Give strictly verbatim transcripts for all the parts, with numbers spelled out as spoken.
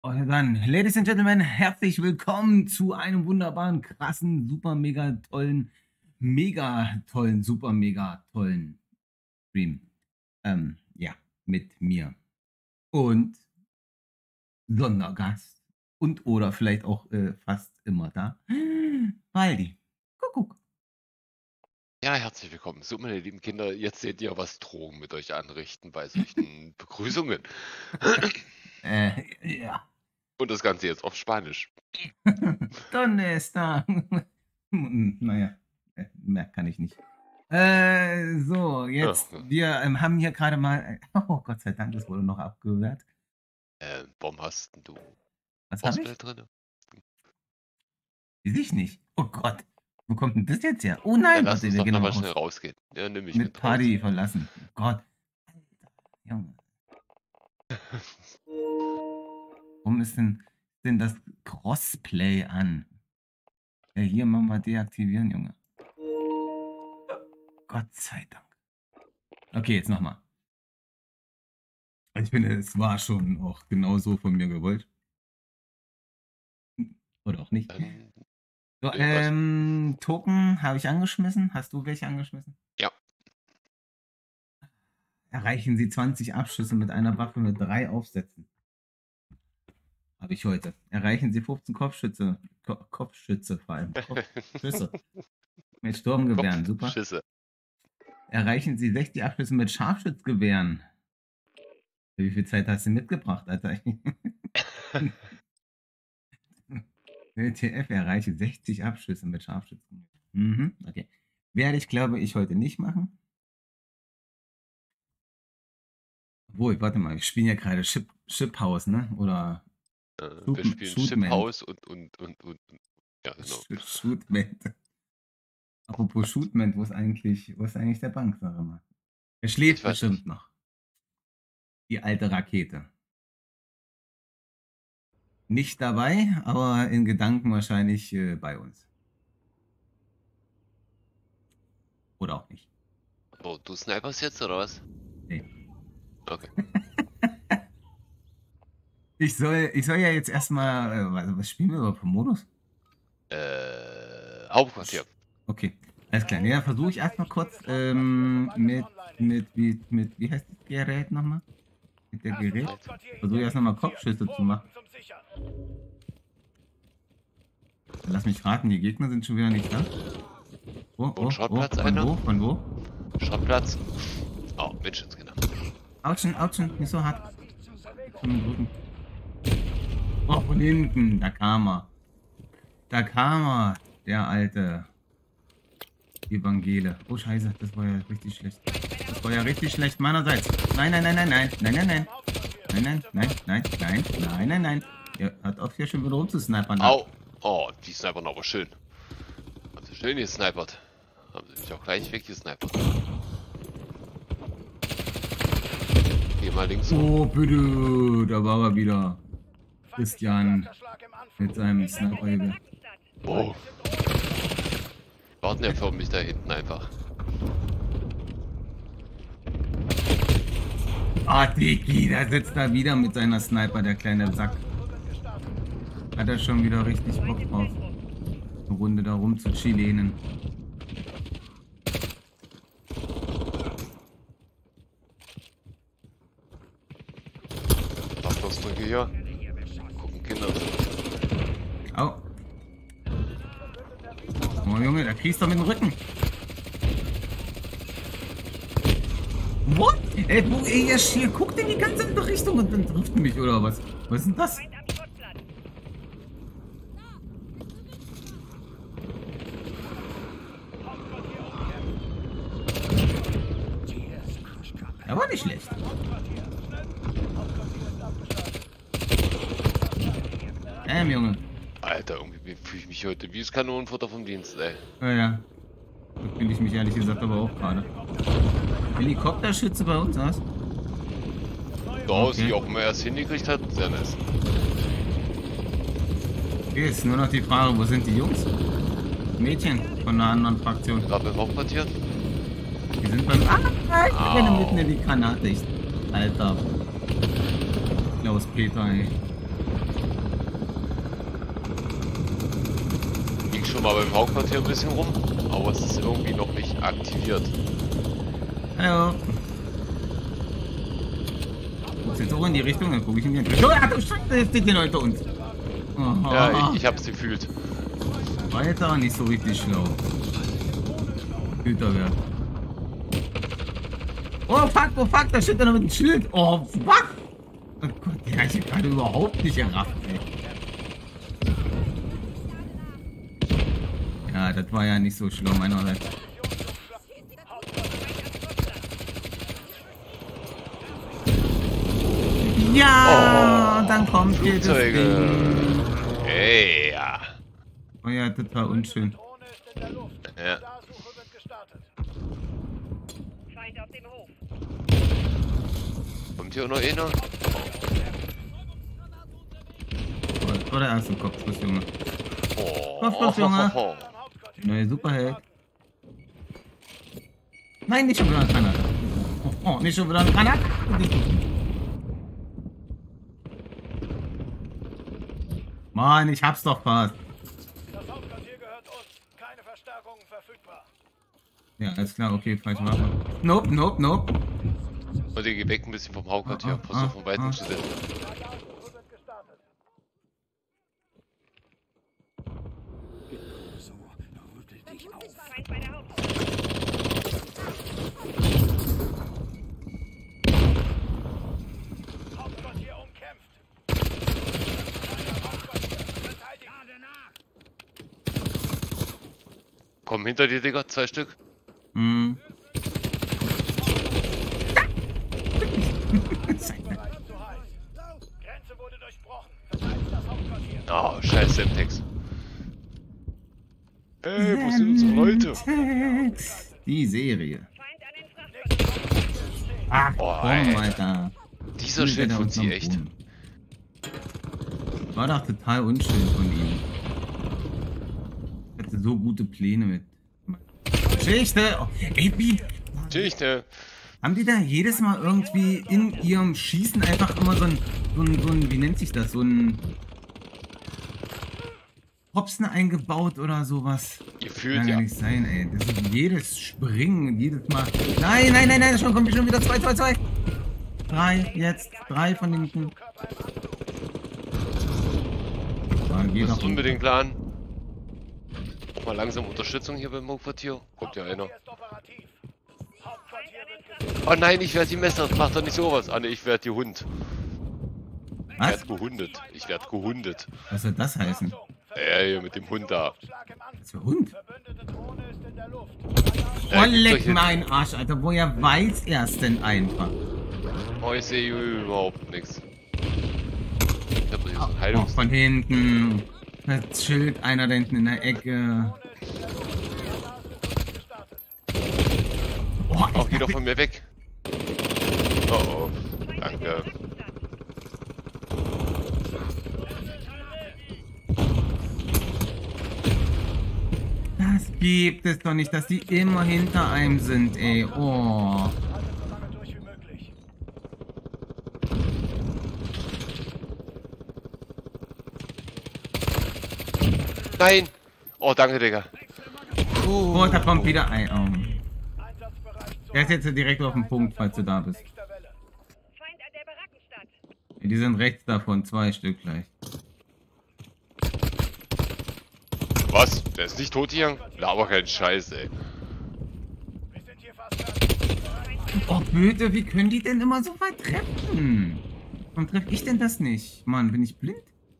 Und dann, Ladies and Gentlemen, herzlich willkommen zu einem wunderbaren, krassen, super, mega tollen, mega tollen, super, mega tollen Stream. Ähm, ja, mit mir. Und Sondergast. Und oder vielleicht auch äh, fast immer da. Waldi. Kuckuck. Ja, herzlich willkommen. So, meine lieben Kinder, jetzt seht ihr, was Drogen mit euch anrichten bei solchen Begrüßungen. äh, ja. Und das Ganze jetzt auf Spanisch. ¿Dónde está? Naja, äh, mehr kann ich nicht. Äh, so, jetzt, Ja. wir ähm, haben hier gerade mal, oh Gott sei Dank, das wurde noch abgehört. Äh, warum hast denn du Was habe ich? Gospel drin? Weiß ich nicht. Oh Gott, wo kommt denn das jetzt her? Oh Ja, nein, lass warte, uns wir doch gehen noch mal mal schnell raus. rausgehen. Ja, nimm mich Mit mit raus. Party verlassen. Oh Gott. Junge. Warum ist denn, denn das Crossplay an? Ja, hier machen wir deaktivieren, Junge. Gott sei Dank. Okay, jetzt nochmal. Ich finde, es war schon auch genau so von mir gewollt. Oder auch nicht. Ähm, So, nee, ähm, Token habe ich angeschmissen. Hast du welche angeschmissen? Ja. Erreichen Sie zwanzig Abschüsse mit einer Waffe mit drei Aufsätzen. Habe ich heute. Erreichen Sie fünfzehn Kopfschütze. Ko Kopfschütze vor allem. Kopfschüsse. Mit Sturmgewehren. Super. Schisse. Erreichen Sie sechzig Abschüsse mit Scharfschützgewehren. Wie viel Zeit hast du mitgebracht, Alter? W T F, erreiche sechzig Abschüsse mit Scharfschützen. Mhm, okay. Werde ich, glaube ich, heute nicht machen. Obwohl, warte mal, wir spielen ja gerade Ship, Ship House, ne? Oder Äh, Shoot, wir spielen Shootman. Shiphouse und, und, und, und, ja, genau. Shootman. Apropos Shootman, wo ist eigentlich, wo ist eigentlich der Bank, sag mal? Er schläft bestimmt nicht. Noch. Die alte Rakete. Nicht dabei, aber in Gedanken wahrscheinlich äh, bei uns. Oder auch nicht. Oh, du sniperst jetzt, oder was? Nee. Okay. ich, soll, ich soll ja jetzt erstmal, äh, was, was spielen wir überhaupt für Modus? Äh, Hauptquartier. Okay, alles klar. Ja, versuche ich erstmal kurz ähm, mit, mit, wie, mit, wie heißt das Gerät nochmal? Mit der Gerät? Versuche ich erst nochmal Kopfschüsse zu machen. Lass mich raten, die Gegner sind schon wieder nicht da. Oh, oh, oh, von einer? wo, von wo? Schrottplatz. Oh, Menschenskinder. Autschen, autschen, nicht so hart. Oh, von hinten, da kam er. Da kam er, der alte Evangele. Oh, scheiße, das war ja richtig schlecht. Das war ja richtig schlecht meinerseits. Nein, nein, nein, nein, nein, nein, nein, nein. Nein, nein, nein, nein, nein, nein, nein, nein. Er hat auf hier schon wieder rumzusnipern. Au! Oh, die snipern aber schön. Haben sie schön gesnipert. Haben sie mich auch gleich weggesnipert. Geh mal links. Oh, bitte. Da war er wieder. Christian mit seinem Sniper. Oh. Warten ja für mich da hinten einfach. Ah, Digi, da sitzt er wieder mit seiner Sniper, der kleine Sack. Hat er schon wieder richtig Bock drauf. Eine Runde da rum zu chilenen. Abschlussbrücke hier. Gucken Kinder. Au. Oh Junge, da kriegst du mit dem Rücken. What? Ey, wo, ey, ihr hier guckt in die ganze andere Richtung und dann trifft mich, oder was? Was ist denn das? Er war nicht schlecht. Ähm, Junge. Alter, irgendwie fühle ich mich heute wie das Kanonenfutter vom Dienst, ey. Ja, ja. Da fühle ich mich ehrlich gesagt aber auch gerade. Helikopterschütze bei uns, was? So aus, wie auch immer er es hingekriegt hat, sehr nice. Okay, ist nur noch die Frage, wo sind die Jungs? Mädchen von einer anderen Fraktion. Gerade im Hauptquartier? Die sind beim... Ah, ich renne mitten in die Granate. Ich, Alter. Klaus Peter, ey. schon mal beim Hauptquartier ein bisschen rum, aber es ist irgendwie noch nicht aktiviert. Hallo. Guckst jetzt auch in die Richtung, dann gucke ich in die Richtung. Oh, du Scheiße, jetzt steht hier noch hinter uns. Aha. Ja, ich, ich hab's gefühlt. War jetzt auch nicht so richtig schlau. Güterwerk. Oh fuck, oh fuck, da steht er noch mit dem Schild. Oh fuck. Oh Gott, der ich gerade überhaupt nicht errafft, ey. Ja, das war ja nicht so schlau meinerseits. Ja, oh, und dann kommt hier das Ding. Hey, ja. Oh ja, total unschön. Ja. Kommt hier auch noch einer? Oh, der erste Kopfschuss, Junge. Oh. Kopfschuss, Junge. Neue Superheld. Nein, nicht schon wieder ein Kanada. Oh, oh, nicht schon wieder ein Kanada. Mann, ich hab's doch fast. Das Hauptquartier gehört uns. Keine Verstärkungen verfügbar. Ja, alles klar, okay, falsche Waffe. Nope, nope, nope. Und ihr geht weg ein bisschen vom Hauptquartier. Ah, Versuch ah, von Weitem ah. zu setzen. Hauptquartier umkämpft. Komm hinter dir, Digga, zwei Stück. Hm. Grenze wurde durchbrochen. Verteidigt das Hauptquartier. Oh, scheiß Semtex. Ey, wo sind unsere Leute? Die Serie. Ach, Oh, komm, ey. Alter. Dieser Schild von sie echt. War doch total unschön von ihm. Hatte so gute Pläne mit. Geschichte! Oh, ey, wie? Geschichte. Haben die da jedes Mal irgendwie in ihrem Schießen einfach immer so ein, so ein, so ein wie nennt sich das, so ein Hopsen eingebaut oder sowas? Gefühlt, Kann ja. ja nicht sein, ey. Das ist jedes Springen, jedes Mal. Nein, nein, nein, nein, schon kommt schon wieder zwei, zwei, zwei. Drei, jetzt, drei von hinten. Ja, geh Muss doch unbedingt planen. Mal langsam Unterstützung hier beim Hauptquartier. Kommt ja einer. Ist operativ. Hauptquartier wird gesucht. Oh nein, ich werde die Messer. Mach doch nicht sowas. Ah ne, ich werde die Hund. Ich Was? werde gehundet. Ich werde gehundet. Was soll das heißen? Ja, hier mit dem Hund da. Schlag im Angriff. Was für Hund? Verbündete Drohne ist in der Luft. Oh, Ja, gibt's leck solche- mein Arsch, Alter. Woher weiß er es denn einfach? Oh, ich sehe überhaupt nichts. Ich hab hier so ein Oh, Heilungs... von hinten. Das Schild, einer da hinten in der Ecke. Oh, Oh, geh doch von mir weg. Oh, oh. Danke. das gibt es doch nicht, dass die immer hinter einem sind, ey. Oh. Haltet so lange durch wie möglich. Nein! Oh, danke, Digga. Oh, da kommt wieder ein. Oh. Einsatzbereit zu Der ist jetzt direkt auf dem Punkt, falls du da bist. nächster Welle. Feind an der Barackenstadt. Die sind rechts davon, zwei Stück gleich. Was? Der ist nicht tot hier? Laber kein Scheiß, ey. Wir sind hier fast fertig. Oh, bitte, wie können die denn immer so weit treffen? Warum treffe ich denn das nicht? Mann, bin ich blind?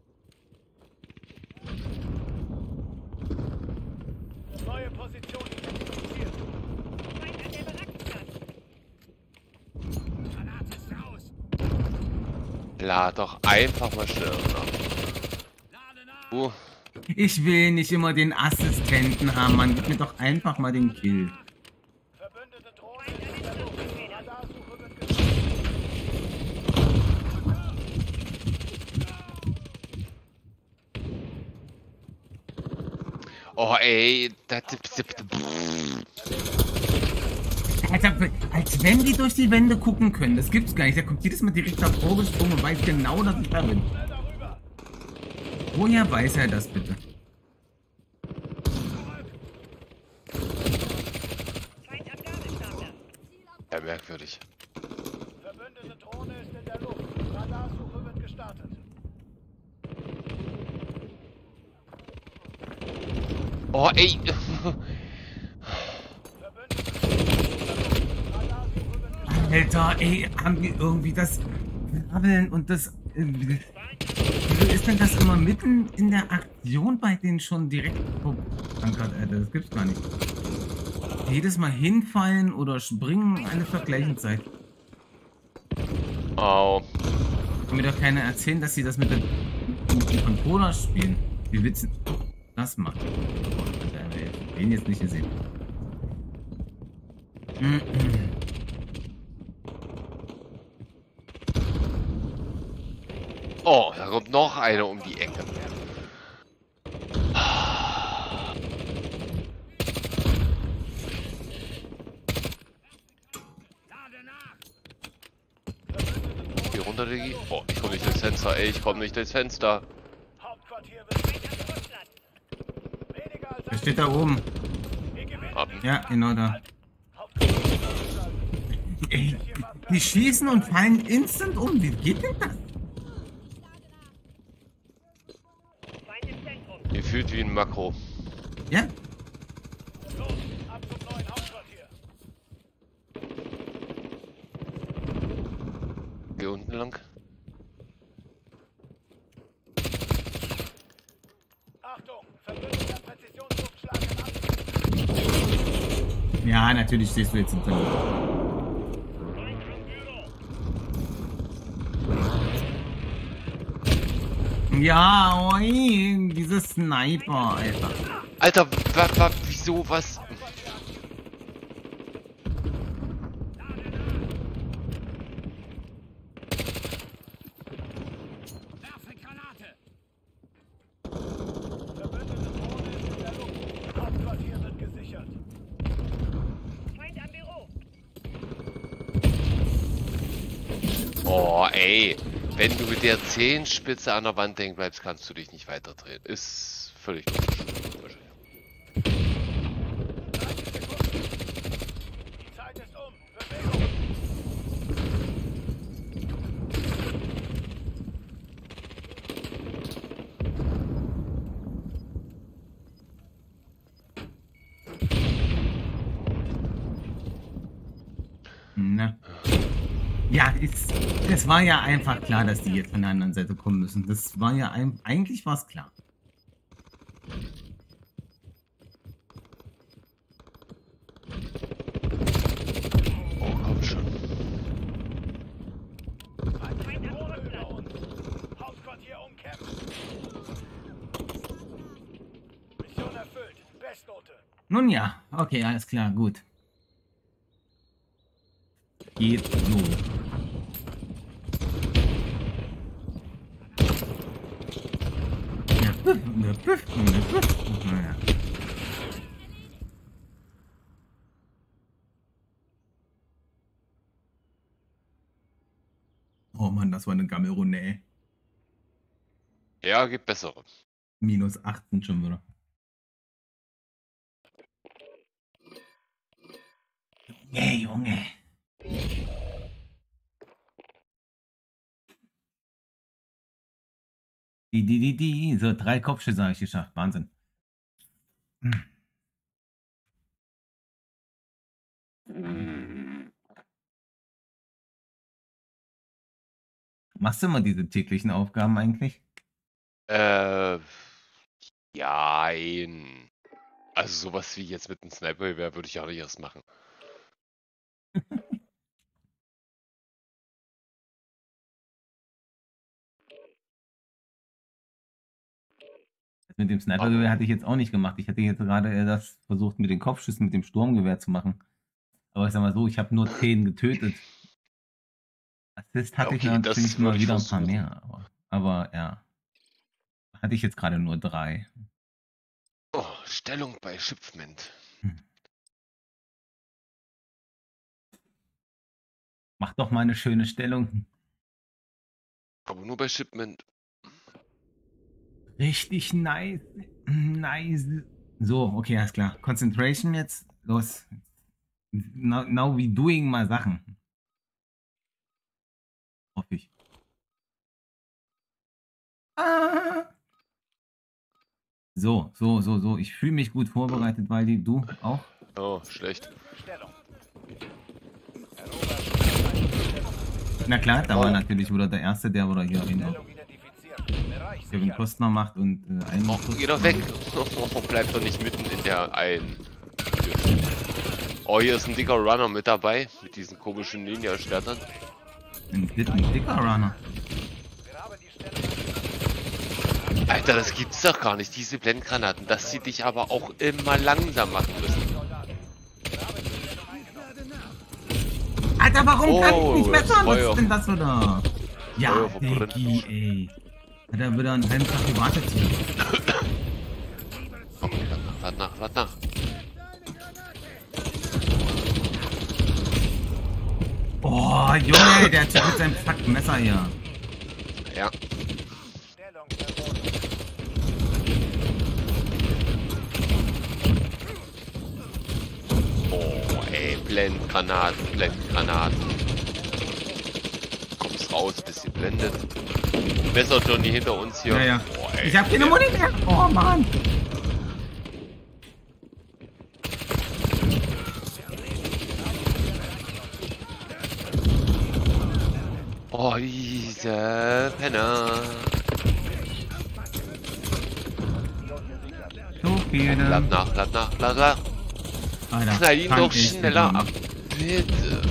Neue Position identifiziert. Feind an der Barackenstadt. Lad doch einfach mal schnell nach. Uh, Ich will nicht immer den Assistenten haben, Mann. Gib mir doch einfach mal den Kill. Verbündete Drohne ist in der Luft. Radarsuche wird gesucht. oh, ey. Das, Alter, als wenn die durch die Wände gucken können. Das gibt's gar nicht. Der guckt jedes Mal direkt davor gesprungen und weiß genau, dass ich da bin. Woher weiß er das bitte? dich. Verbündete Drohne ist in der Luft. Radarsuche wird gestartet. Oh, ey. Verbündete Drohne ist in der Luft. Radarsuche wird gestartet. Alter, ey, haben wir irgendwie das Krabbeln und das... Äh, wieso ist denn das immer mitten in der Aktion bei denen schon direkt... Oh, Alter, das gibt's gar nicht. Jedes Mal hinfallen oder springen, alle zur gleichen Zeit. Au. Kann mir doch keiner erzählen, dass sie das mit, der, mit dem Controller spielen. Wie willst du das machen? Ich hab den jetzt nicht gesehen. Oh, da kommt noch einer um die Ecke. Geh runter, Diggi. Oh, ich komm nicht durchs Fenster, ey, ich komm nicht durchs Fenster. Hauptquartier wird gesichert. Weniger als Der steht da oben. Wir gewinnen. Ab. Ja, genau da. Hauptquartier wird ausgeschaltet. Ey, die schießen und fallen instant um. Wie geht denn das? Feind im Zentrum. Ihr fühlt wie ein Makro. Ja? Los, ab zum neuen Hauptquartier. Geh unten lang. Achtung, verbündeter Präzisionsluftschlag im Anflug. Ja, natürlich stehst du jetzt im Tunnel. Ja, oi, diese Sniper, Alter. Alter, wa, wa, wieso, was? Verbündete Drohne ist in der Luft. Hauptquartier wird gesichert. Feind am Büro. Oh, ey. Wenn du mit der Zehenspitze an der Wand hängen bleibst, kannst du dich nicht weiter drehen. Ist völlig logisch. dreißig Sekunden. Die Zeit ist um. Bewegung. Na. Ja, ist, es war ja einfach klar, dass die jetzt von der anderen Seite kommen müssen. Das war ja ein, eigentlich war es klar. Oh, komm schon. Feindliche Drohne über uns. Hauptquartier umkämpft. Mission erfüllt. Bestnote. Nun ja, okay, alles klar, gut. Geht so. Ja, püff, ja, püff, ja, püff. Naja. Oh Mann, das war eine Gammelrunde, ey. Ja, gibt bessere. Minus achtzehn schon wieder. Junge, Junge. Die, die, die, die. So, drei Kopfschüsse habe ich geschafft. Wahnsinn. Hm. Machst du immer diese täglichen Aufgaben eigentlich? Äh, jein. Also sowas wie jetzt mit einem Sniper-Gewehr würde ich auch nicht erst machen. Das mit dem Snipergewehr hatte ich jetzt auch nicht gemacht. Ich hatte jetzt gerade das versucht mit den Kopfschüssen mit dem Sturmgewehr zu machen. Aber ich sag mal so, ich habe nur zehn getötet. Assist hatte Okay, ich das natürlich mal würde ich wieder ein paar versuchen. mehr. Aber, aber ja. Hatte ich jetzt gerade nur drei. Oh, Stellung bei Shipment. Mach doch mal eine schöne Stellung. Aber nur bei Shipment. Richtig nice. Nice. So, okay, alles klar. Concentration jetzt. Los. Now, now we doing mal Sachen. Ah. So, so, so, so. Ich fühle mich gut vorbereitet, weil die du auch. Oh, schlecht. Stellung. Na klar, da war natürlich oder der Erste, der oder hier hin. Stellung identifiziert. Bereich Kevin sicher. Costner macht und äh, einen. Oh, geh doch weg. Bleib doch nicht mitten in der ein. Oh, hier ist ein dicker Runner mit dabei. Mit diesen komischen Ninja-Schwertern. Ein, ein dicker Runner. Wir haben die Stellung. Alter, das gibt's doch gar nicht. Diese Blendgranaten. Dass sie dich aber auch immer langsam machen müssen. Alter, warum Oh, kann ich nicht das besser? Was Feuer. ist denn das wieder? Ja, Feuer verbrennt. Diggi, ey. Hat er wieder einen halben Tag gewartet hier. Oh, warte nach, warte nach. Oh, Junge, der Typ mit seinem fucking Messer hier. Ja. Stellung verboten. Oh, ey, Blendgranaten, Blendgranaten. Kommst raus, bisschen blendet. Messer Johnny hinter uns hier. Ja, ja. Oh, ey. Ich hab keine Muni mehr. Oh, Mann. Oh, diese Penner. So viele. Lad nach, lad nach, lad nach. Alter, Knall ihn kann doch ich schneller nicht. ab. Bitte.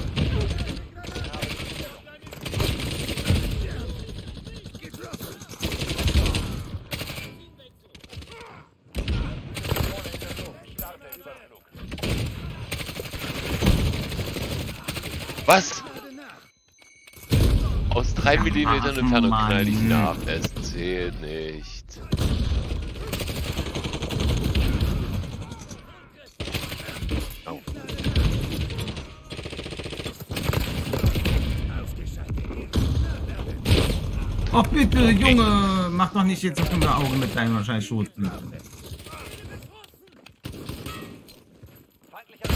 Was? Aus drei Millimetern Entfernung Mann. knall ich nach. Es zählt nicht. Au. Oh, bitte, Junge. Mach doch nicht jetzt auf unser Auge mit deiner scheiß Schrotflinte. Feindlicher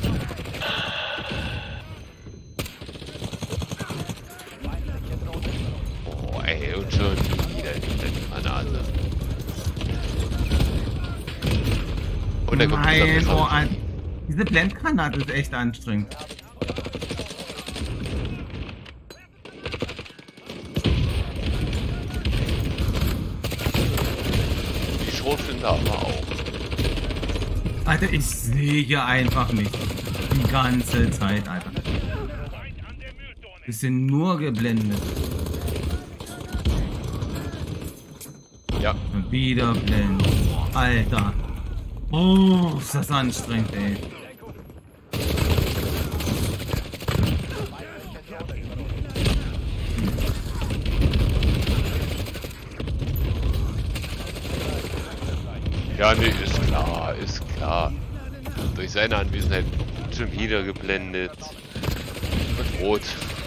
Feindliche Drohne. Oh, ey, und schon wieder die Granate. Und da kommt dieser Nein, Messer. oh, Alter. Diese Blendgranate ist echt anstrengend. Die Schrotflinte aber auch. Alter, ich sehe hier einfach nicht. Die ganze Zeit, Alter. Wir sind nur geblendet. Ja. Und wieder blendet. Alter. Oh, ist das anstrengend, ey. Ja, nee, ist klar, ist klar. Durch seine Anwesenheit schon wieder geblendet. Und rot.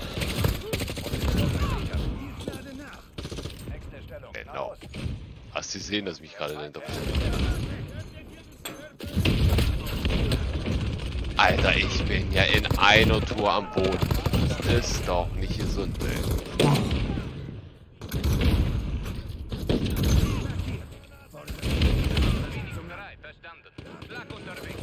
Nächste Stellung. Genau. Hast du gesehen, dass mich gerade dahinter Alter, ich bin ja in einer Tour am Boden. Das ist doch nicht gesund, ey. Bereit, verstanden. Schlag unterwegs.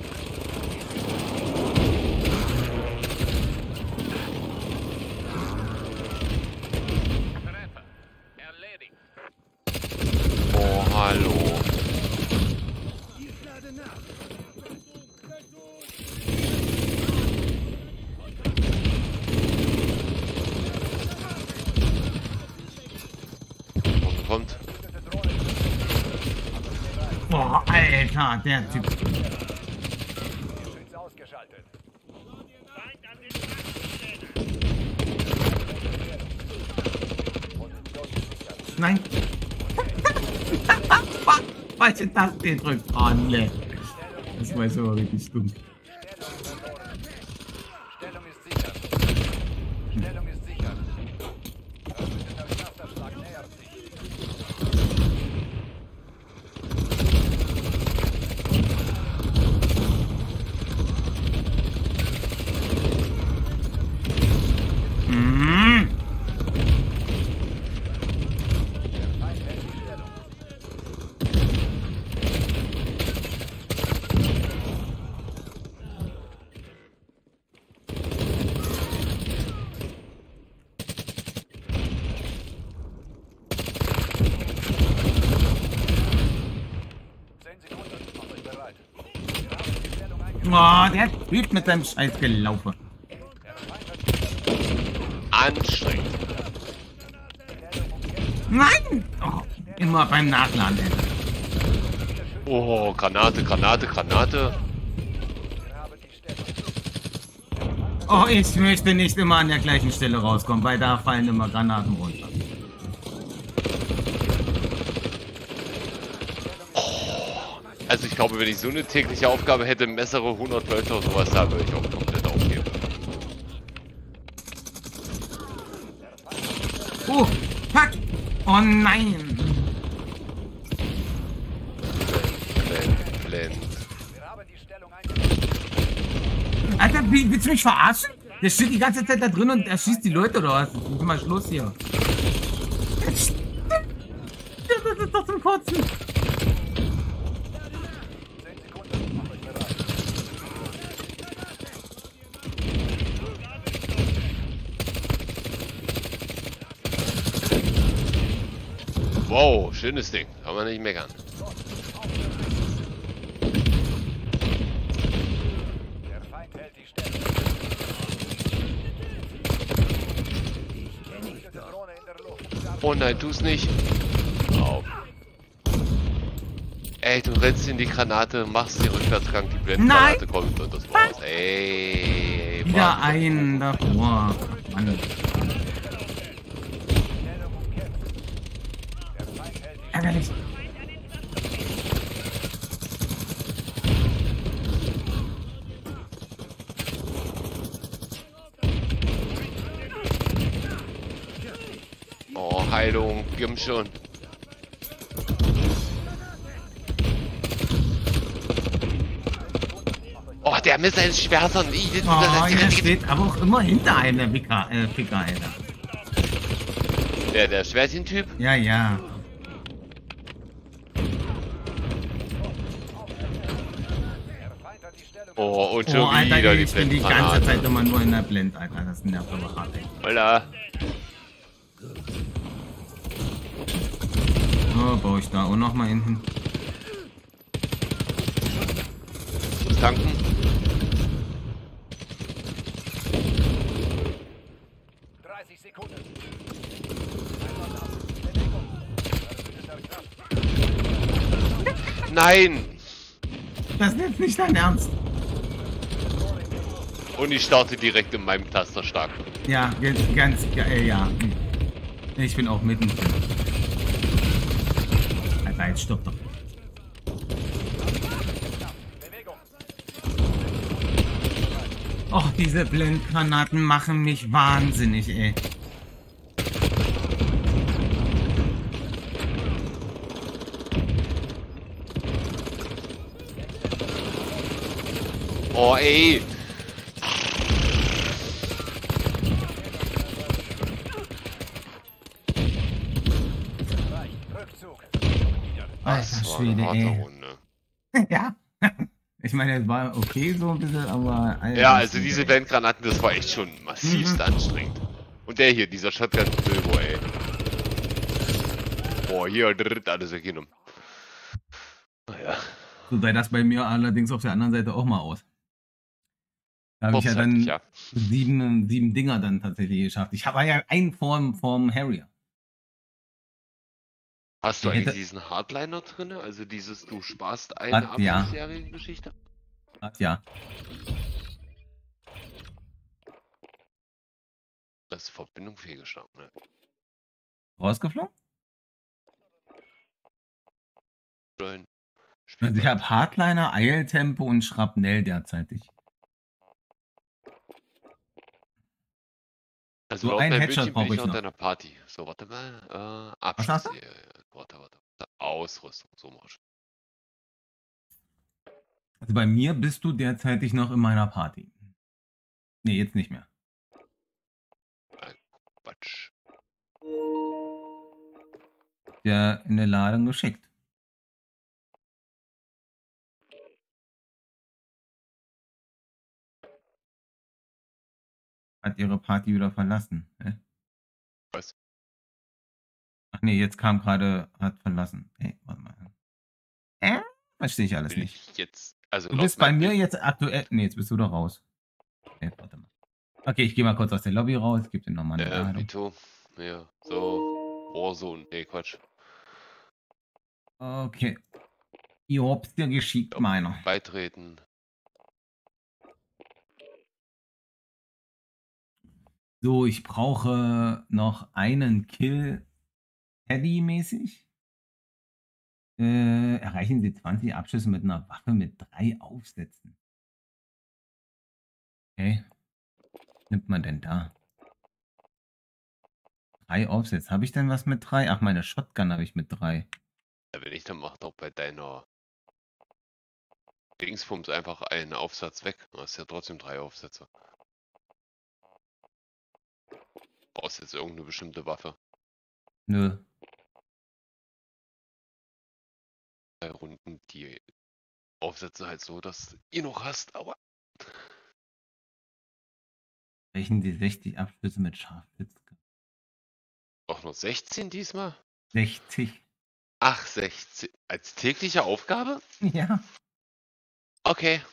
Treffer. Erledigt. Oh, hallo. Und kommt. Boah, Alter, der Typ. Geschütz ausgeschaltet. Feind an den Flankenstellen. Nein. Falsche Taste gedrückt. Oh, ne. Das war so richtig dumm. Stellung ist sicher. Stellung ist sicher. Der Clusterschlag nähert sich. Mhm. Oh, der Typ mit seinem scheiß Gelaufe. Anstrengend. Nein! Oh, immer beim Nachladen, ey. Oh, Granate, Granate, Granate. Oh, ich möchte nicht immer an der gleichen Stelle rauskommen, weil da fallen immer Granaten runter. Also ich glaube, wenn ich so eine tägliche Aufgabe hätte, mehrere hundert Leute oder sowas da, würde ich auch komplett aufgeben. Oh, fuck! Oh nein! Blend, blend. Alter, wie, willst du mich verarschen? Der steht die ganze Zeit da drin und erschießt die Leute oder was? Ich bin mal Schluss hier. Das ist doch zum Kotzen. Wow, schönes Ding. Kann man nicht meckern. Der Feind hält die Stellung. Drohne in der Luft. Oh nein, tu's nicht. Au. Ey, du rennst in die Granate, machst den Rückwärtsgang, die Blendgranate kommt und das war's. Ey, Wieder Mann. einen davor. Mann. Ärgerlich. Oh, Heilung, komm schon. Oh, der mit seinen Schwertern. Ich- Oh, der steht aber auch immer hinter einem, der Wicker, äh, Ficker, Alter. Der, der Schwertchen-Typ? Ja, ja. Oh, und schon Oh, Alter, wieder die ich bin die ganze Blendgranate. Zeit immer nur in der Blend, Alter. Das nervt aber hart, ey. Holla. Oh, baue ich da auch noch mal hinten. Muss tanken. dreißig Sekunden. Nein! Das ist jetzt nicht dein Ernst. Und ich starte direkt in meinem Cluster stark. Ja, jetzt ganz geil, ja. Ich bin auch mittendrin. Alter, jetzt stopp doch. Och, diese Blendgranaten machen mich wahnsinnig, ey. Oh, ey! Rückzug. Alter Das war Schwede, eine harte ey. Runde. Ja. Ich meine, es war okay so ein bisschen, aber... Alter, Ja, also Schwede, diese ey. Blendgranaten, das war echt schon massivst Mhm. anstrengend. Und der hier, dieser Shotgun Bilbo, ey. Boah, hier dritt alles weggenommen. Naja. So sei das bei mir allerdings auf der anderen Seite auch mal aus. Da habe ich ja dann Ja. sieben, sieben Dinger dann tatsächlich geschafft. Ich habe ja einen vorm, vorm Harrier. Hast du Ich eigentlich hätte- diesen Hardliner drin? Also dieses, du sparst eine Hat- ja. Seriengeschichte? Ja. Das ist Verbindung fehlgeschlagen, ne? Rausgeflogen? Schön. Also ich habe Hardliner, Eiltempo und Schrapnell derzeitig. Also So auf ein meinem Headshot Bildschirm bin brauche ich ich auf noch. deiner Party. So, warte mal. Äh, Was hast du? Abschluss. Warte, warte, warte. Ausrüstung. So mach ich. Also bei mir bist du derzeitig noch in meiner Party. Nee, jetzt nicht mehr. Quatsch. Der in der Ladung geschickt. Hat ihre Party wieder verlassen. Hä? Was? Ach nee, jetzt kam gerade, hat verlassen. Ey, warte mal. Äh? Verstehe ich alles Bin nicht. ich jetzt Also Du bist bei Lockman- mir jetzt aktuell. Nee, jetzt bist du doch raus. Okay, warte mal. Okay, ich gehe mal kurz aus der Lobby raus, gebe dir nochmal eine Ja, Ladung. Vito. Ja, so. Warzone. Nee, Quatsch. Okay. Ihr habt's dir geschickt, Ja. meiner. Beitreten. So, ich brauche noch einen Kill Teddy-mäßig. Äh, erreichen Sie zwanzig Abschüsse mit einer Waffe mit drei Aufsätzen. Okay. Was nimmt man denn da? Drei Aufsätze. Habe ich denn was mit drei? Ach, meine Shotgun habe ich mit drei. Ja, wenn ich, dann mach doch bei deiner Dingsbums einfach einen Aufsatz weg. Du hast ja trotzdem drei Aufsätze. Brauchst jetzt irgendeine bestimmte Waffe. Nö. Drei Runden die Aufsätze halt so, dass du eh noch hast, aber. Erreichen Sie sechzig Abschüsse mit Scharfschütze. Auch nur sechzehn diesmal? sechzig. Ach, sechzehn. Als tägliche Aufgabe? Ja. Okay.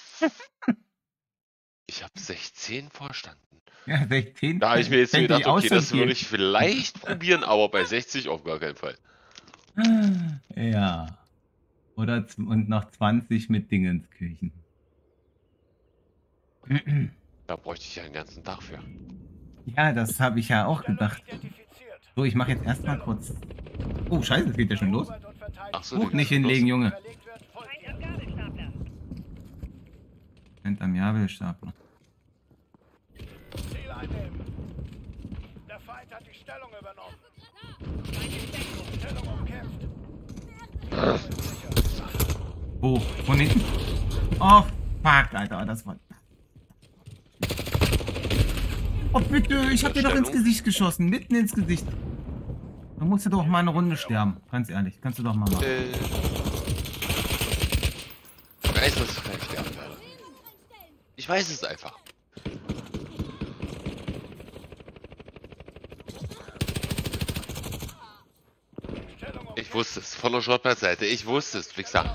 Ich habe sechzehn verstanden. Ja, sechzehn. Da habe ich mir jetzt Denke gedacht, okay, das aussortiert. würde ich vielleicht probieren, aber bei sechzig auf gar keinen Fall. Ja. Oder z- und noch zwanzig mit Dingenskirchen. Da bräuchte ich ja einen ganzen Tag für. Ja, das habe ich ja auch Stellung gedacht. identifiziert. So, ich mache jetzt erstmal kurz. Oh, scheiße, es geht ja schon los. Erobert und verteidigt. Ach so, Huch, den nicht ganzen hinlegen, Junge. Verlegt wird, folgt Feind ihr. am Gabelstapler. Nennt am Jabelstapler. Ziel einnehmen. Der Feind hat die Stellung übernommen. Feind in Deckung. Stellung umkämpft. Stellung ist sicher. Wo? Von hinten? Oh, fuck, Alter, das war. Oh, bitte, ich hab dir doch ins Gesicht geschossen. Mitten ins Gesicht. Da musst du doch mal eine Runde sterben. Ganz ehrlich, kannst du doch mal machen. Äh, ich weiß, dass ich gleich sterben werde. Ich weiß es einfach. Stellung umkämpft. Ich wusste es. Von der Shotpad-Seite. Ich wusste es, Wichser.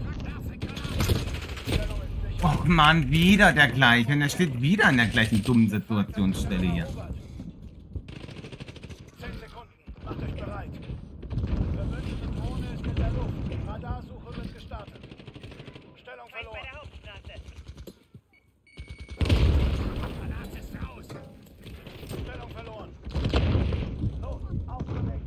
Stellung ist sicher. Och Mann, wieder der gleiche. Und er steht wieder in der gleichen dummen Situationsstelle hier. Erobert. Zehn Sekunden. Macht euch bereit. Verbündete Drohne ist in der Luft. Radarsuche wird gestartet. Stellung Feind bei verloren. der Hauptstraße. Stellung verloren. Los, aufgelegt.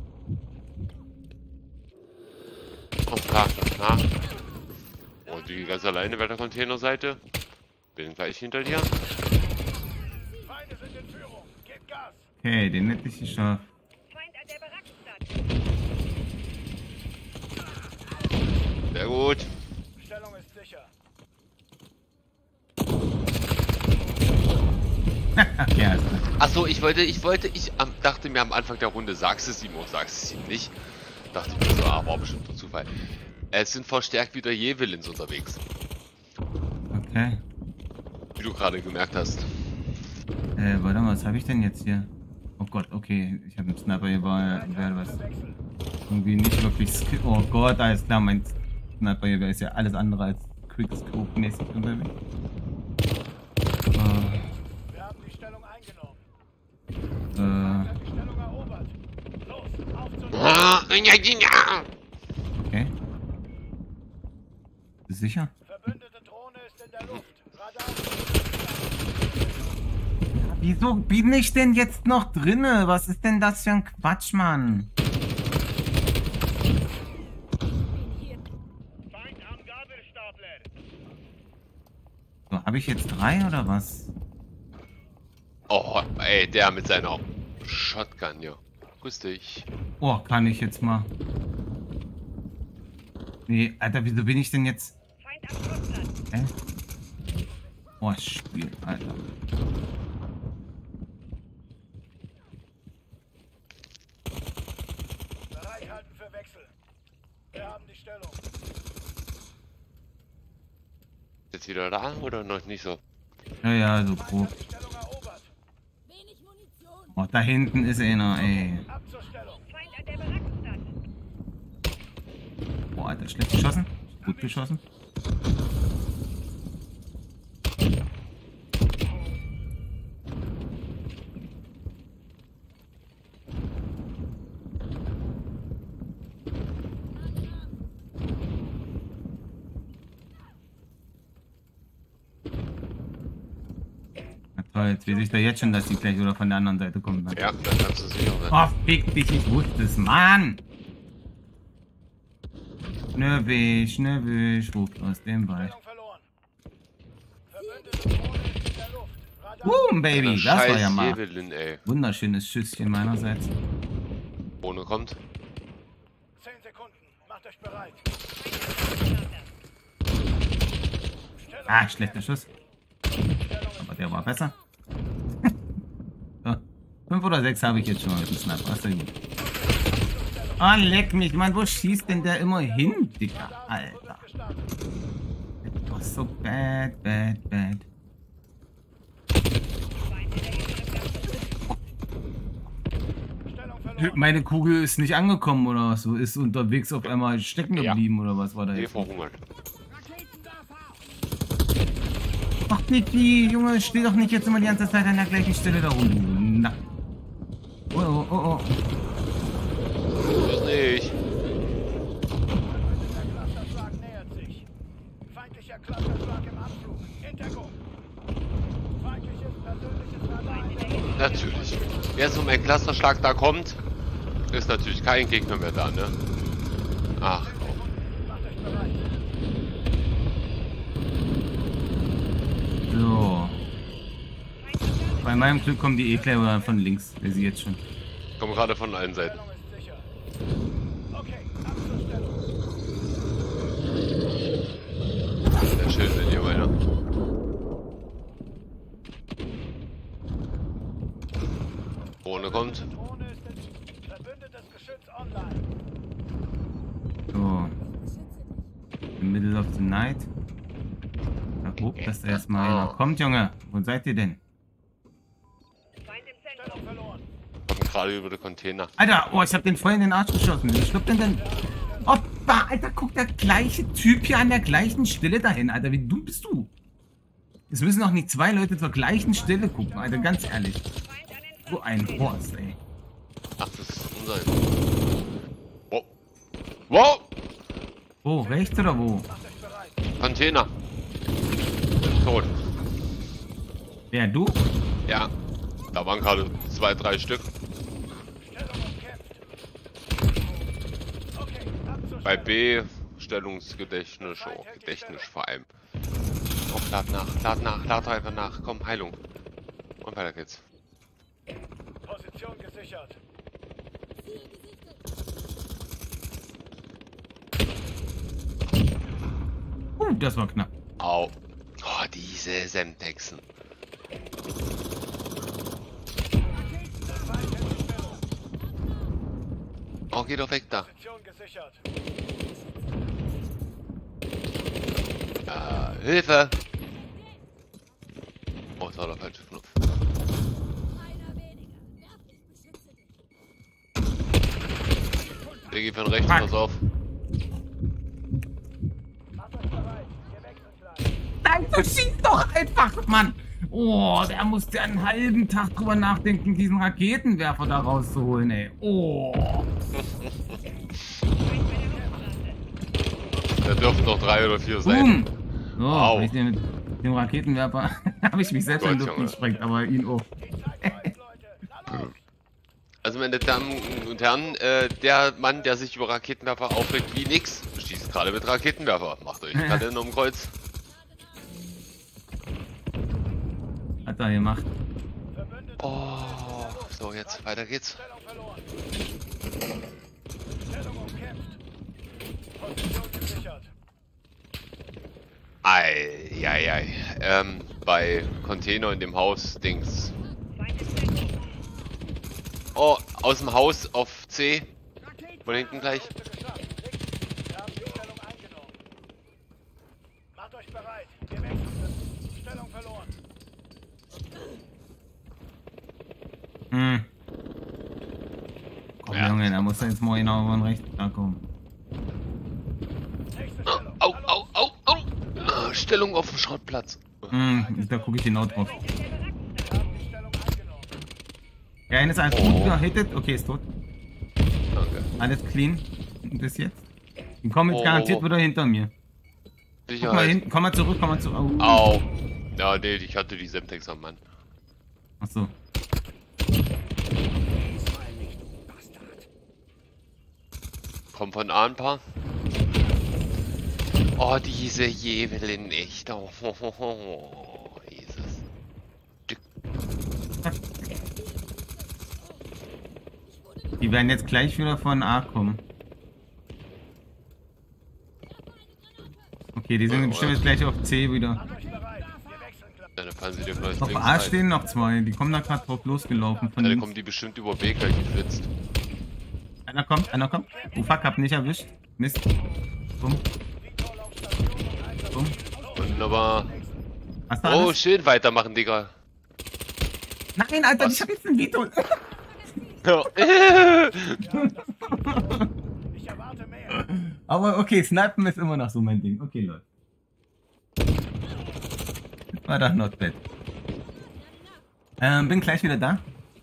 Oh, klar, klar. Oh, die ganz alleine bei der Containerseite. Bin gleich hinter dir. Feinde sind in Führung. Gebt Gas. Okay, den hätte ich geschafft. Feind an der Barackenstadt. Sehr gut. Stellung ist sicher. Ja, ist gut. Achso, ich wollte, ich wollte, ich ähm, dachte mir am Anfang der Runde, sagst es ihm oder sagst es ihm nicht. Dachte ich mir so, ah, war bestimmt ein Zufall. Es sind verstärkt wieder Jewelins unterwegs. Okay. Wie du gerade gemerkt hast. Äh, warte mal, was habe ich denn jetzt hier? Oh Gott, okay. Ich habe einen Sniper hier, war was Wechsel. irgendwie nicht wirklich skill. Oh Gott, alles klar, mein Sniper hier ist ja alles andere als Quickscope-mäßig unterwegs. Äh, Wir haben die Stellung eingenommen. äh, Wir haben die Stellung erobert. Los, auf zur Ah, ja, ja. okay. Bist du sicher? Verbündete Drohne ist in der Luft. Radar. Wieso bin ich denn jetzt noch drinne? Was ist denn das für ein Quatsch, Mann? Feind am Gabelstapler. So, habe ich jetzt drei oder was? Oh, ey, der mit seiner Shotgun, ja. Grüß dich. Oh, kann ich jetzt mal. Nee, Alter, wieso bin ich denn jetzt... Feind am Schrottplatz. Hä? Oh, Spiel, Alter. Bereithalten für Wechsel. Wir haben die Stellung. Jetzt wieder da oder noch nicht so? Ja, ja, so grob. Die Stellung erobert. Oh, da hinten ist einer, ey. Ab zur Stellung. Feind an der Barackenstadt. Boah, Alter, schlecht geschossen. Gut geschossen. Jetzt weiß ich da jetzt schon, dass die gleich oder von der anderen Seite kommen. Dann. Ja, dann kannst du sicher sein. Oh, fick dich, ich wusste es, Mann! Schnöbisch, schnöbisch, ruft aus dem Wald. Stellung verloren. Verbündete Drohne ist in der Luft. Radar. Boom, Baby, das war ja Scheiß mal. Jevelin, ey. Wunderschönes Schüsschen meinerseits. Ohne kommt. Zehn Sekunden. Macht euch bereit. Stellung Ah, schlechter Schuss. Aber der war besser. So. Fünf oder sechs habe ich jetzt schon mit dem Sniper. Ist ja gut. Oh, leck mich, Mann, wo schießt denn der immer hin, Dicker? Alter. Das war so bad, bad, bad. Stellung verloren. Meine Kugel ist nicht angekommen oder was? So ist unterwegs auf einmal stecken geblieben oder was war da Nee, jetzt? verhungert. Ach, Pipi, Junge, steh doch nicht jetzt immer die ganze Zeit an der gleichen Stelle da rum. Na. Oh, oh, oh, oh. Das nicht. Der Clusterschlag nähert sich. Feindlicher Clusterschlag im Abflug. Hintergrund. Feindliches persönliches Radar in der Luft. Natürlich. Jetzt, wo mein Clusterschlag da kommt, ist natürlich kein Gegner mehr da, ne? Ach, Macht euch bereit. So. Bei meinem Glück kommen die Ekler oder von links. Wer sie jetzt schon. komm gerade von allen Seiten. Stellung ist sicher. Okay, ab zur Stellung. Der Schild in hier weiter. Drohne kommt. Drohne ist in verbündetes Geschütz online. So. In the middle of the night. Da guckt, dass da erstmal einer kommt, Junge. Wo seid ihr denn? Feind im Stellung Zentrum. verloren. Kommt gerade über den Container. Alter, oh, ich hab den voll in den Arsch geschossen. Wie stirbt denn denn? Oppa, Alter, guck, der gleiche Typ hier an der gleichen Stelle dahin, Alter. Wie dumm bist du? Es müssen doch nicht zwei Leute zur gleichen Stelle gucken, Alter, ganz ehrlich. Feind an den So ein Horst, ey. Ach, das ist unser. Wow. Wow! Wo, rechts oder wo? Macht euch bereit. Container. Tot. Wer, du? Ja. Da waren gerade zwei, drei Stück. Stellung umkämpft. Okay, ab zur Bei Stellung. B Stellungsgedächtnis, oh, Gedächtnis vor allem. Komm, lad nach, lad nach, lad einfach nach. Komm, Heilung. Und weiter geht's. Position gesichert. Uh, das war knapp. Au. Oh, diese Semtexen. Feind in Stellung. Oh, geh doch weg da. Position gesichert. Äh, Hilfe! Oh, das war der falsche Knopf. Der geht von rechts, pass auf. Macht euch bereit. Wir wechseln gleich. Nein, du schießt doch einfach, Mann. Oh, der musste einen halben Tag drüber nachdenken, diesen Raketenwerfer da rauszuholen, ey. Oh. Da dürften noch drei oder vier sein. Boom. So, Au. ich den, mit dem Raketenwerfer habe ich mich selbst in die Gott, Luft Junge. gesprengt, aber ihn auch. Die Zeit läuft, Leute. Na los. Also, meine Damen und Herren, äh, der Mann, der sich über Raketenwerfer aufregt wie nix, schießt gerade mit Raketenwerfer. Macht euch einen Kalender um Kreuz. Hat er gemacht. Verbündete Oh, so, jetzt weiter geht's. Stellung verloren. Stellung umkämpft. Position gesichert. Eieiei. Ähm, bei Container in dem Haus, Dings. Feind im Zentrum. Oh, aus dem Haus auf C. Von hinten gleich. Hälfte geschafft. Links. Wir haben die Stellung eingenommen. Macht euch bereit. Wir wechseln. Stellung verloren. Hm. Komm, Ja. Junge, da muss er jetzt mal genau über den rechten Tag kommen. Nächste Au, Stellung. au, Na au, los. au, au. Ah, Stellung auf dem Schrottplatz. Hm, da gucke ich genau drauf. Wir haben die Stellung eingenommen. Der eine ist einfach Oh. gut gehittet. Okay, ist tot. Danke. Alles clean. Bis jetzt. Die kommen jetzt Oh. garantiert wieder hinter mir. Guck mal Sicherheit. hinten. Komm mal zurück, komm mal zurück. Oh. Au. Ja, nee, ich hatte die Semtex am Mann. Achso. Kommt von A ein paar. Oh, diese Jevelin, echt. Oh, oh, oh, oh, Jesus. Die werden jetzt gleich wieder von A kommen. Okay, die sind Ja, bestimmt jetzt gleich auf C wieder. Macht euch bereit. Wir wechseln Klasse. Dann fahren sie dir vielleicht Auf links A rein. stehen noch zwei. Die kommen da gerade drauf losgelaufen. Von Ja, dann links. kommen die bestimmt über B gleich geflitzt. Einer kommt, einer kommt. Oh fuck, hab nicht erwischt. Mist. Bumm, Recall auf Station und Einsatz. bumm. Wunderbar. Hast du Oh, alles? schön weitermachen, Digga. Nein, Alter, Was? ich hab jetzt ein Veto. Ja. Ich erwarte mehr. Aber okay, Snipen ist immer noch so mein Ding. Okay, Leute. War doch not bad. Ähm, bin gleich wieder da.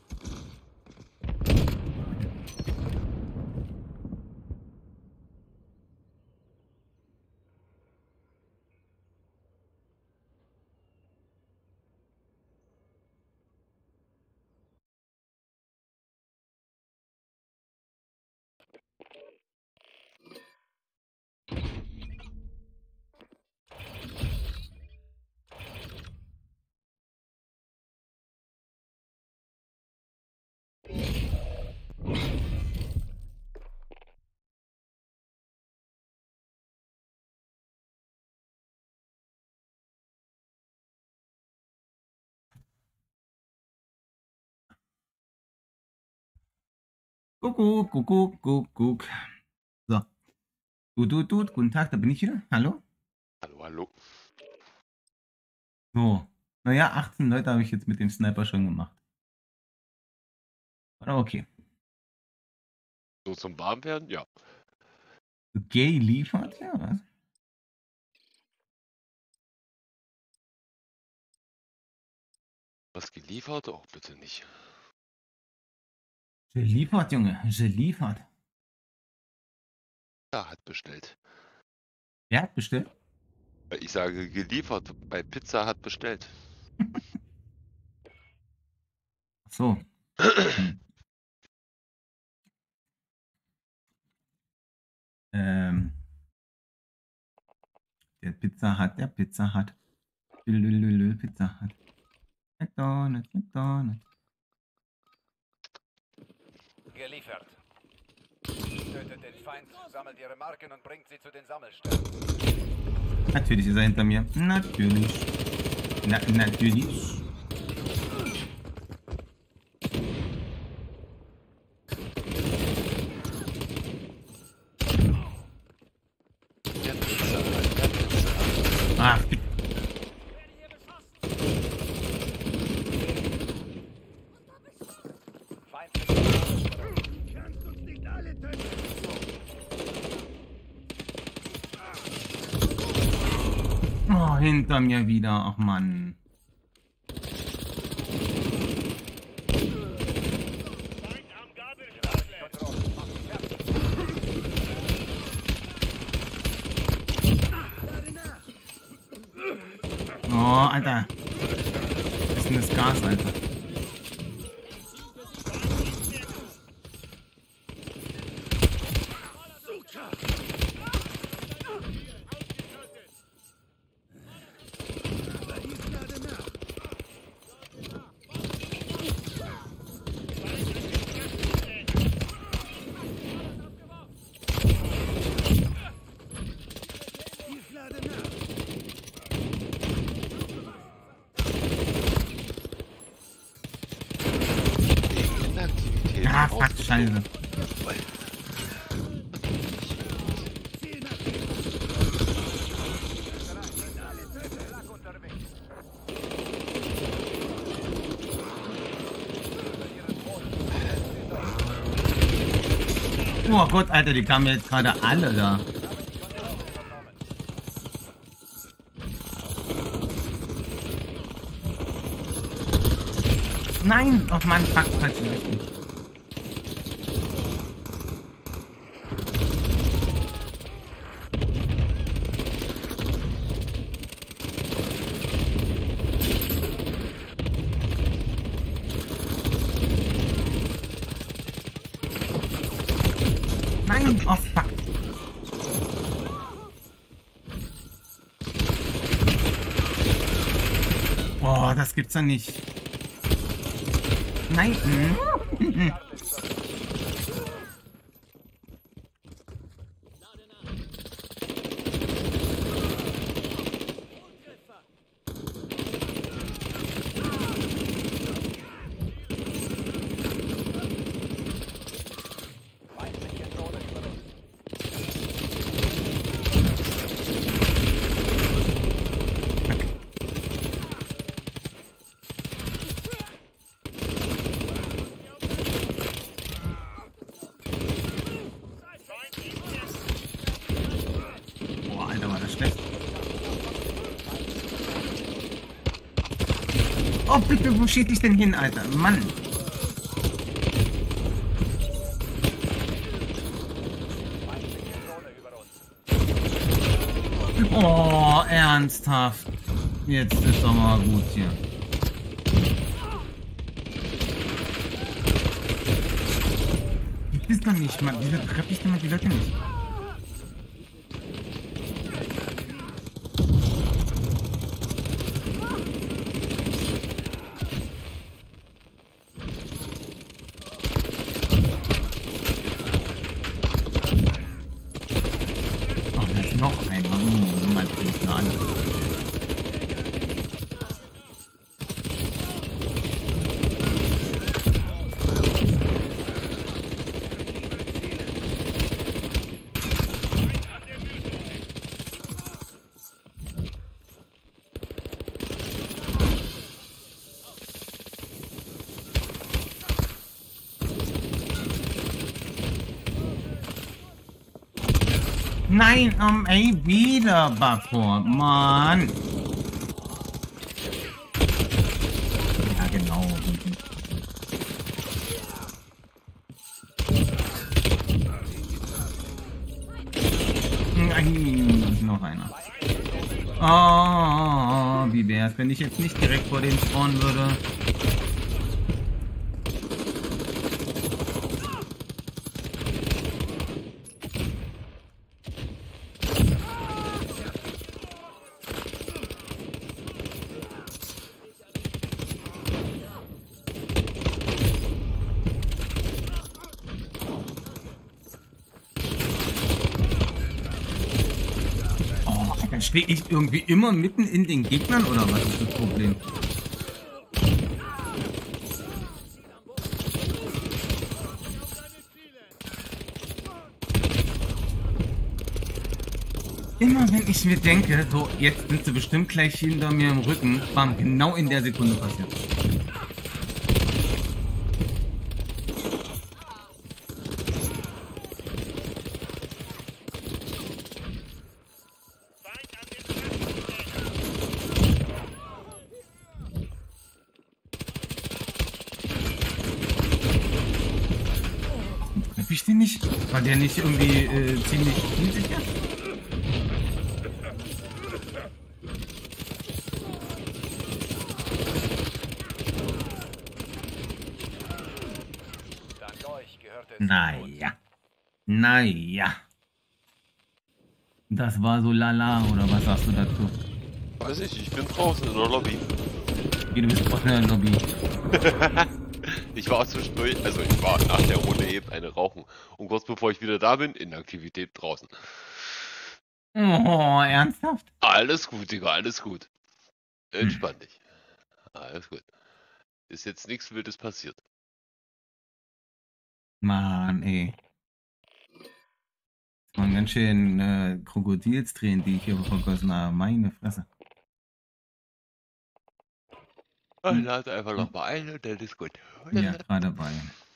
Kuckuck, kuckuck, kuckuck. So. Tut, tut, tut. Guten Tag, da bin ich wieder. Hallo? Hallo, hallo. So. Naja, achtzehn Leute habe ich jetzt mit dem Sniper schon gemacht. Aber okay. So zum Warmwerden? Ja. Gay liefert? Ja, was? Was geliefert? Oh, bitte nicht. Geliefert, Junge. Geliefert. Da hat bestellt. Wer hat bestellt? Ich sage geliefert. Bei Pizza hat bestellt. Ach so. Hm. ähm. Der Pizza hat, der Pizza hat. Lülülülü, Pizza hat. McDonald's, McDonald's. Geliefert. Tötet den Feind, sammelt ihre Marken und bringt sie zu den Sammelstellen. Natürlich ist er hinter mir. Natürlich. Na, natürlich. Der Pizza, der Pizza. Ach, Feindliche. Kannst uns nicht alle töten. oh, hinter mir wieder. Ach Mann. Oh, Alter. Was ist denn das Gas, Alter? Inaktivität. Ah, fuck, scheiße. Oh Gott, Alter, die kamen jetzt gerade alle da. Nein! Oh Mann, fuck, falsche Richtung. Nein! Oh fuck! Oh, das gibt's ja nicht. Nein! Hm. Feindliche Drohne über uns. Boah, Alter, war das schlecht. Oh, bitte, wo steht ich denn hin, Alter? Mann! Feindliche Drohne über uns. Oh, ernsthaft. Jetzt ist doch mal gut hier. Gibt es doch nicht, Mann. Wieso treffe ich denn mal die Leute nicht? Oh, da ist noch einer. Hm, mal bin ich eine andere. Nein, um, ey, wieder Buffer, Mann. Ja, genau. Nein, noch einer. Oh, wie wär's, wenn ich jetzt nicht direkt vor dem spawnen würde? Oh, dann stehe ich irgendwie immer mitten in den Gegnern oder was ist das Problem? Immer wenn ich mir denke, so jetzt sind sie bestimmt gleich hinter mir im Rücken, bam, genau in der Sekunde passiert. Treff ich den nicht? War der nicht irgendwie äh, ziemlich unsicher? Dank euch gehört es. Naja. Naja. Das war so lala, oder was sagst du dazu? Weiß ich, ich bin draußen in der Lobby. Wie, du bist draußen in der Lobby. Ich war zwischendurch, also ich war nach der Runde eben eine rauchen. Und kurz bevor ich wieder da bin, in Aktivität draußen. Oh, ernsthaft? Alles gut, Digga, alles gut. Entspann dich. Alles gut. Ist jetzt nichts Wildes passiert. Mann, ey. Das waren ganz schön äh, Krokodilstränen, die ich hier vergossen habe. Meine Fresse. Ich lade einfach noch mal ein und dann ist gut. Ja, gerade dabei.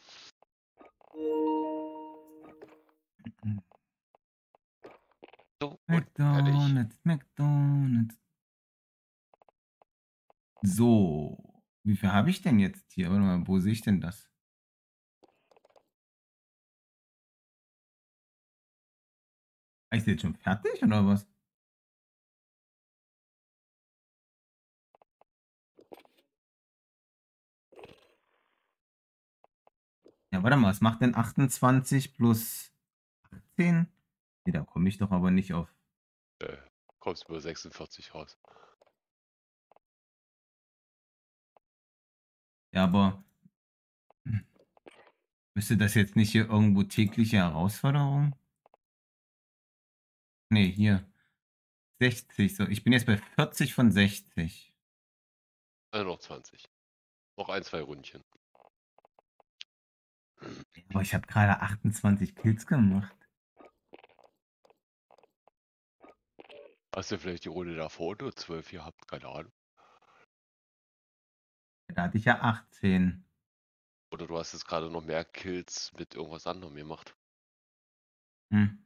So, und fertig. McDonald's, McDonald's. So. Wie viel habe ich denn jetzt hier? Warte mal, wo sehe ich denn das? Ist jetzt schon fertig oder was? Ja, warte mal, was macht denn achtundzwanzig plus achtzehn? Nee, da komme ich doch aber nicht auf. Äh, kommst über sechsundvierzig raus. Ja, aber hm, müsste das jetzt nicht hier irgendwo tägliche Herausforderung? Nee, hier. sechzig. So, ich bin jetzt bei vierzig von sechzig. Also noch zwanzig. Noch ein, zwei Rundchen. Aber ich habe gerade achtundzwanzig Kills gemacht. Hast du vielleicht die Runde davor nur zwölf gehabt? Keine Ahnung. Da hatte ich ja achtzehn. Oder du hast jetzt gerade noch mehr Kills mit irgendwas anderem gemacht. Hm.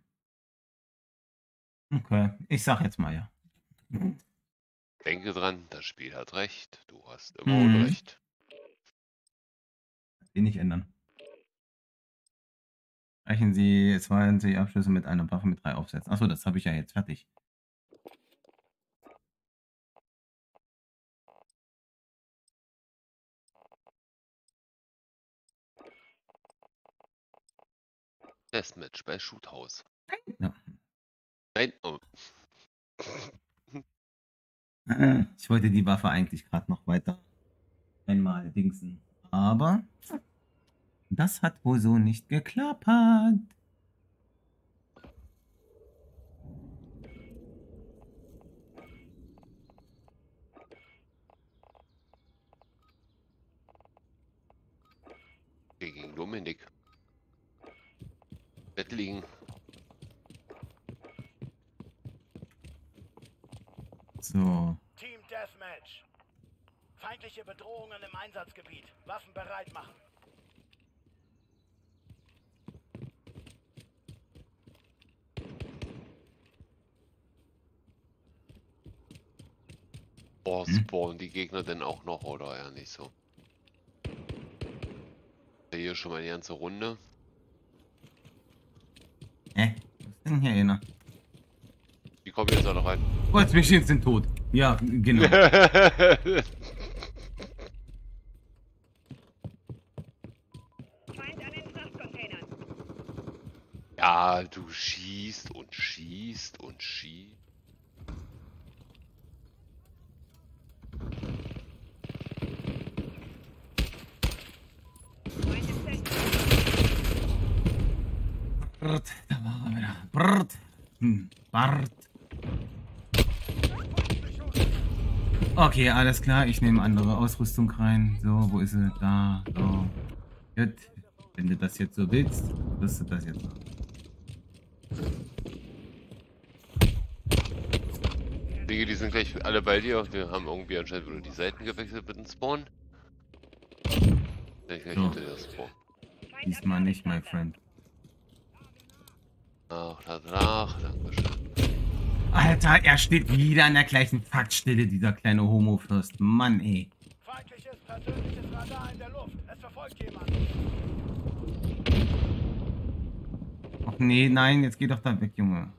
Okay, ich sag jetzt mal ja. Denke dran, das Spiel hat recht. Du hast immer Mhm. Unrecht. Den nicht ändern. Reichen Sie zwanzig Abschlüsse mit einer Waffe mit drei Aufsätzen. Achso, das habe ich ja jetzt fertig. Deathmatch bei Shoothouse. Ja. Nein, oh. Ich wollte die Waffe eigentlich gerade noch weiter einmal dingsen. Aber das hat wohl so nicht geklappert. Gegen Dominik. Bett liegen. So. Team Deathmatch. Feindliche Bedrohungen im Einsatzgebiet. Waffen bereit machen. Boah, Hm? spawnen die Gegner denn auch noch oder eher nicht so? Hier schon mal die ganze Runde. Hä? Was ist denn hier einer? Die kommen jetzt alle rein. Oh, jetzt bin ich jetzt den Tod. Ja, genau. Feind an den Frachtcontainern. Ja, du schießt und schießt und schießt. Feind im Zentrum. Brrt, da war er wieder. Brrt. Hm, Bart. Okay, alles klar. Ich nehme andere Ausrüstung rein. So, wo ist sie? Da. So. Gut. Wenn du das jetzt so willst, wirst du das jetzt machen. Dinge, die sind gleich alle bei dir. Wir haben irgendwie anscheinend wieder die Seiten gewechselt mit dem Spawn. Gleich gleich So. hinter dir Spawn. Feind am Diesmal nicht, my Ladeplatz. friend. Ach, da nach, dankeschön. Alter, er steht wieder an der gleichen Faktstelle, dieser kleine Homo-Fürst. Mann, ey. Feindliches persönliches Radar in der Luft. Es verfolgt jemand. Ach nee, nein, jetzt geh doch da weg, Junge.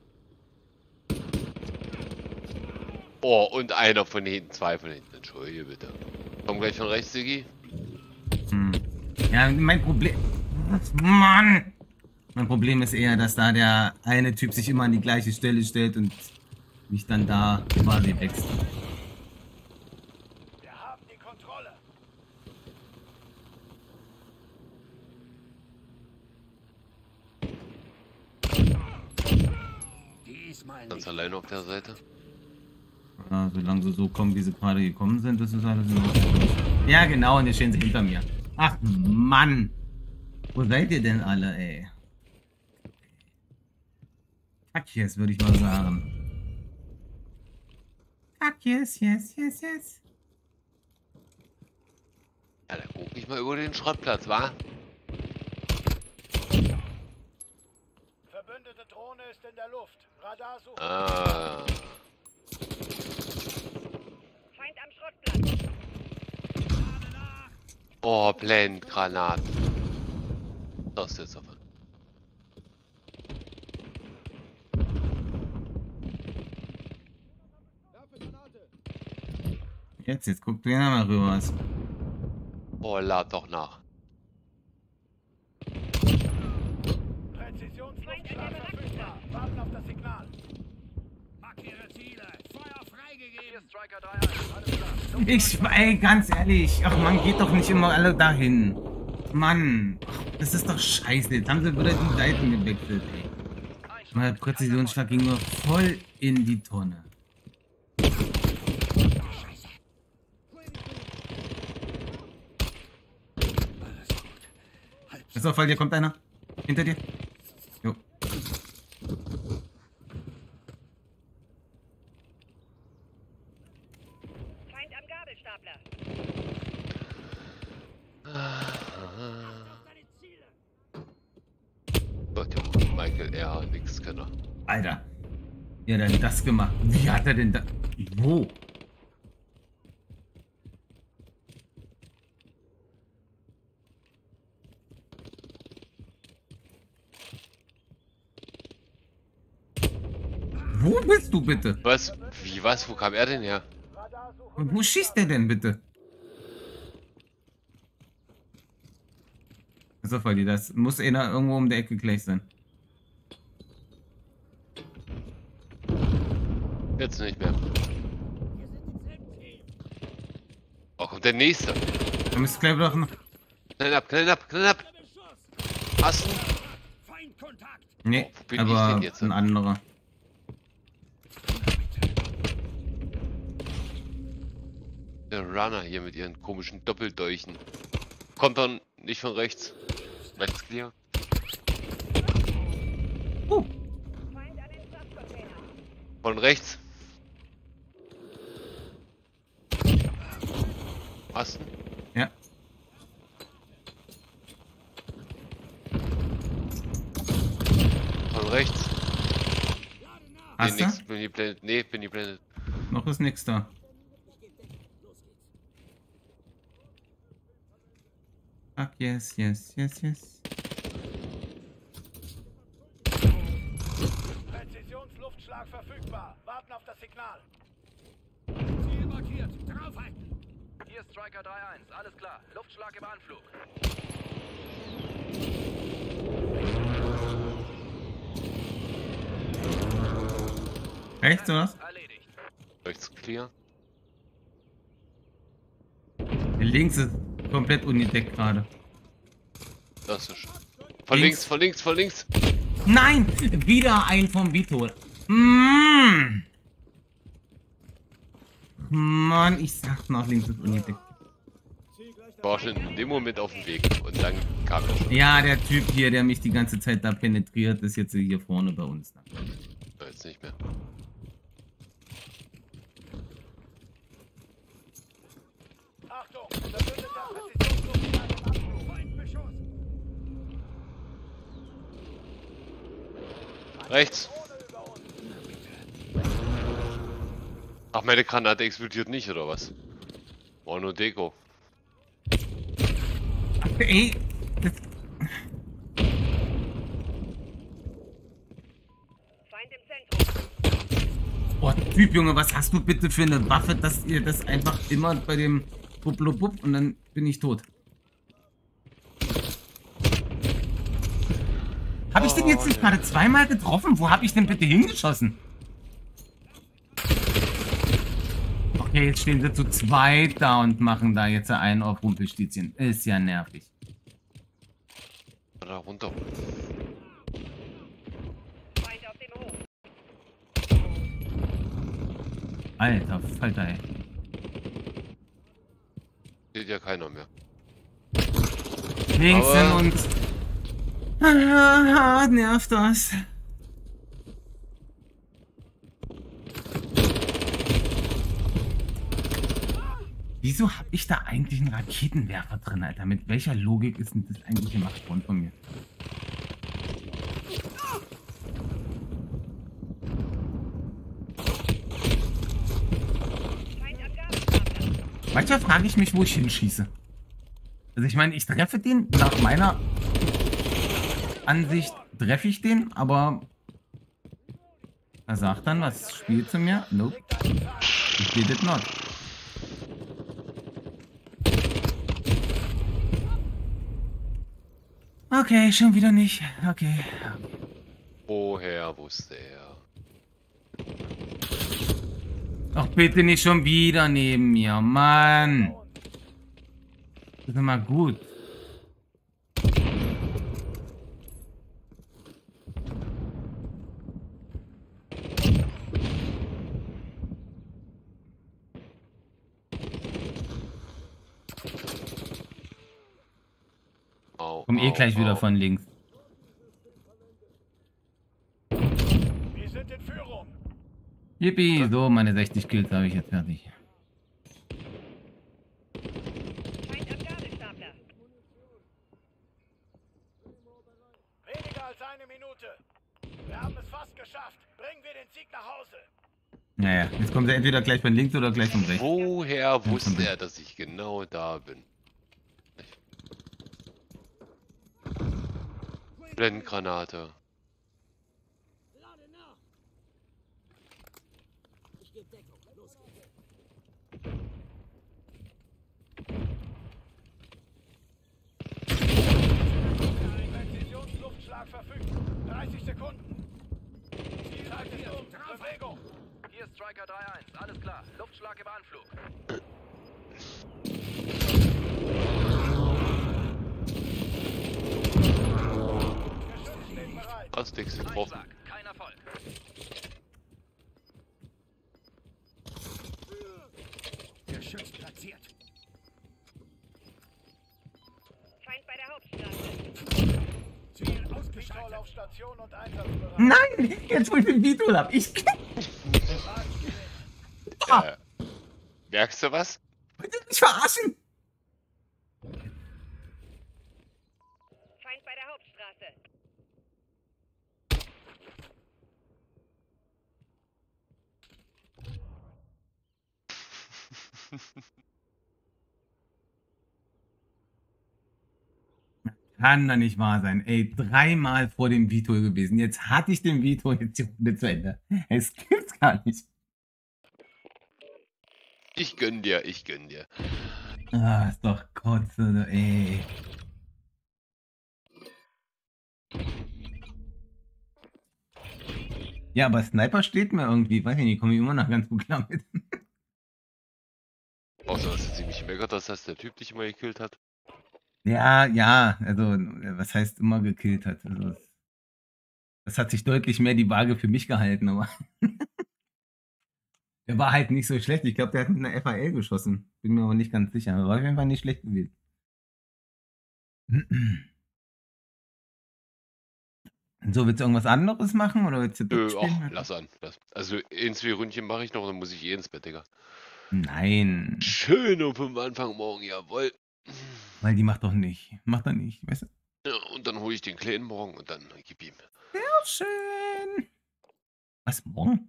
Oh, und einer von hinten, zwei von hinten. Entschuldige bitte. Komm gleich von rechts, Siggi. Hm. Ja, mein Problem... Mann! Mein Problem ist eher, dass da der eine Typ sich immer an die gleiche Stelle stellt und mich dann da quasi wechselt. Wir haben die Kontrolle. Diesmal Ganz alleine auf der Seite. Ja, solange sie so kommen, wie sie gerade gekommen sind, das ist alles in Ordnung. Ja, genau, und jetzt stehen sie hinter mir. Ach, Mann! Wo seid ihr denn alle, ey? Fuck yes, würde ich mal sagen. Fuck yes, yes, yes, yes. Ja, dann guck ich mal über den Schrottplatz, wa? Verbündete Drohne ist in der Luft. Radar sucht. Ah. Feind am Schrottplatz. Oh, Blendgranaten. Das ist jetzt aber. Jetzt, jetzt guck du ja mal rüber was. Oh, lad doch nach. Präzisionsluftschlag verfügbar. Warten auf das Signal. Markiere Ziele. Feuer freigegeben. Hier Striker drei eins. Alles klar. Ich, ey, ganz ehrlich, ach man, geht doch nicht immer alle dahin. Mann, das ist doch scheiße. Jetzt haben sie wieder die Seiten gewechselt, ey. Mein Präzisionsschlag ging nur voll in die Tonne. Pass auf, weil hier kommt einer. Hinter dir. Jo. Feind am Gabelstapler. Gott, der Michael R. nix Kenner. Alter. Wie hat er denn das gemacht? Wie hat er denn das? Wo? Wo bist du bitte? Was? Wie, was? Wo kam er denn her? Und wo schießt der denn bitte? So, Falli, das muss einer irgendwo um die Ecke gleich sein. Jetzt nicht mehr. Oh, kommt der nächste. Da müsste gleich doch noch. Knall ab, knall ab, knall ab. Hast du? Feindkontakt. Nee, Oh, wo bin ich aber denn jetzt? ein anderer. Der Runner hier mit ihren komischen Doppeldolchen. Kommt dann nicht von rechts. Rechts clear. Uh, Feind an den Frachtcontainer. Von rechts. Hast du? ja. Von rechts. Hast nee, du? nix. Bin die blendet. Nee, bin die blendet. Noch ist nix da. Ach, yes, yes, yes, yes. Präzisionsluftschlag verfügbar. Warten auf das Signal. Ziel markiert. Draufhalten. Hier Striker drei eins. Alles klar. Luftschlag im Anflug. Rechts oder was? Erledigt. Rechts clear. Links ist komplett unentdeckt gerade. Das ist. Von Links. links, von links, von links. Nein! Wieder ein vom Vito. Mm. Mann, ich sag noch, links ist unentdeckt. War schon in dem Moment auf dem Weg. Und dann kam er schon. Ja, der Typ hier, der mich die ganze Zeit da penetriert, ist jetzt hier vorne bei uns. Jetzt nicht mehr. Achtung. Verbündeter Präzisionsluftschlag im Anflug. Feindbeschuss. Rechts. Ach, meine Granate explodiert nicht, oder was? War nur Deko. Ey, das, Feind im Zentrum. oh, Typ, Junge, was hast du bitte für eine Waffe, dass ihr das einfach immer bei dem Bub und dann bin ich tot. Habe ich den jetzt nicht gerade zweimal getroffen? Wo habe ich denn bitte hingeschossen? Okay, jetzt stehen sie zu zweit da und machen da jetzt einen auf Rumpelstilzchen. Ist ja nervig. Da runter. Feind auf dem Hof. Alter Falter, ey. Sieht ja keiner mehr. Links Aber- sind uns. Ah, nervt das. Wieso habe ich da eigentlich einen Raketenwerfer drin, Alter? Mit welcher Logik ist denn das eigentlich gemacht worden von mir? Feind am Gabelstapler. Manchmal frage ich mich, wo ich hinschieße. Also ich meine, ich treffe den, nach meiner Ansicht treffe ich den, aber er sagt dann, was spielt zu mir? Nope. Ich did it not. Okay, schon wieder nicht. Okay. Woher wusste er? Ach, bitte nicht schon wieder neben mir, Mann. Das ist mal gut. Au, Komm eh au, gleich wieder au. von links. Wir sind in Führung. Yippie, so meine sechzig Kills habe ich jetzt fertig. Feind am Gabelstapler. Weniger als eine Minute. Wir haben es fast geschafft. Bringen wir den Sieg nach Hause. Naja, jetzt kommt er entweder gleich von links oder gleich von rechts. Woher wusste er, dass ich genau da bin? Blendgranate. Präzisionsluftschlag verfügt. dreißig Sekunden. Zielseite ist um. Bewegung. Hier ist Striker drei eins. Alles klar. Luftschlag im Anflug. Geschütz steht bereit. Was denkst du getroffen? Einschlag. Kein Erfolg. Geschütz platziert. Feind bei der Hauptstraße. Ziel ausgeschaltet. Vitor auf Station und einsatzbereit. Nein, jetzt wo ich den Vito hab. Ich Äh, merkst du was? bitte nicht verarschen. Feind bei der Hauptstraße. Kann doch nicht wahr sein. Ey, dreimal vor dem Vito gewesen. Jetzt hatte ich den Vito, jetzt die Runde zu Ende. Es gibt's gar nicht. Ich gönn dir, ich gönn dir. Ah, ist doch Kotze, ey. Ja, aber Sniper steht mir irgendwie. Weiß ich nicht, komme ich immer noch ganz gut klar mit. Außer, dass er ziemlich meckert, dass das der Typ dich immer gekillt hat. Ja, ja, also, was heißt immer gekillt hat. Also, das, das hat sich deutlich mehr die Waage für mich gehalten, aber. Der war halt nicht so schlecht. Ich glaube, der hat mit einer F A L geschossen. Bin mir aber nicht ganz sicher. Aber war auf jeden Fall nicht schlecht gewesen. So, willst du irgendwas anderes machen? Oder willst du Nö, durchspielen? ach, lass an. Lass. Also, in zwei Ründchen mache ich noch, dann muss ich eh ins Bett, Digga. Nein, Schön um fünf Anfang morgen, jawohl. weil die macht doch nicht. Macht doch nicht, weißt du? Ja, und dann hole ich den Kleinen morgen und dann gib ihm. Sehr schön. Was, morgen?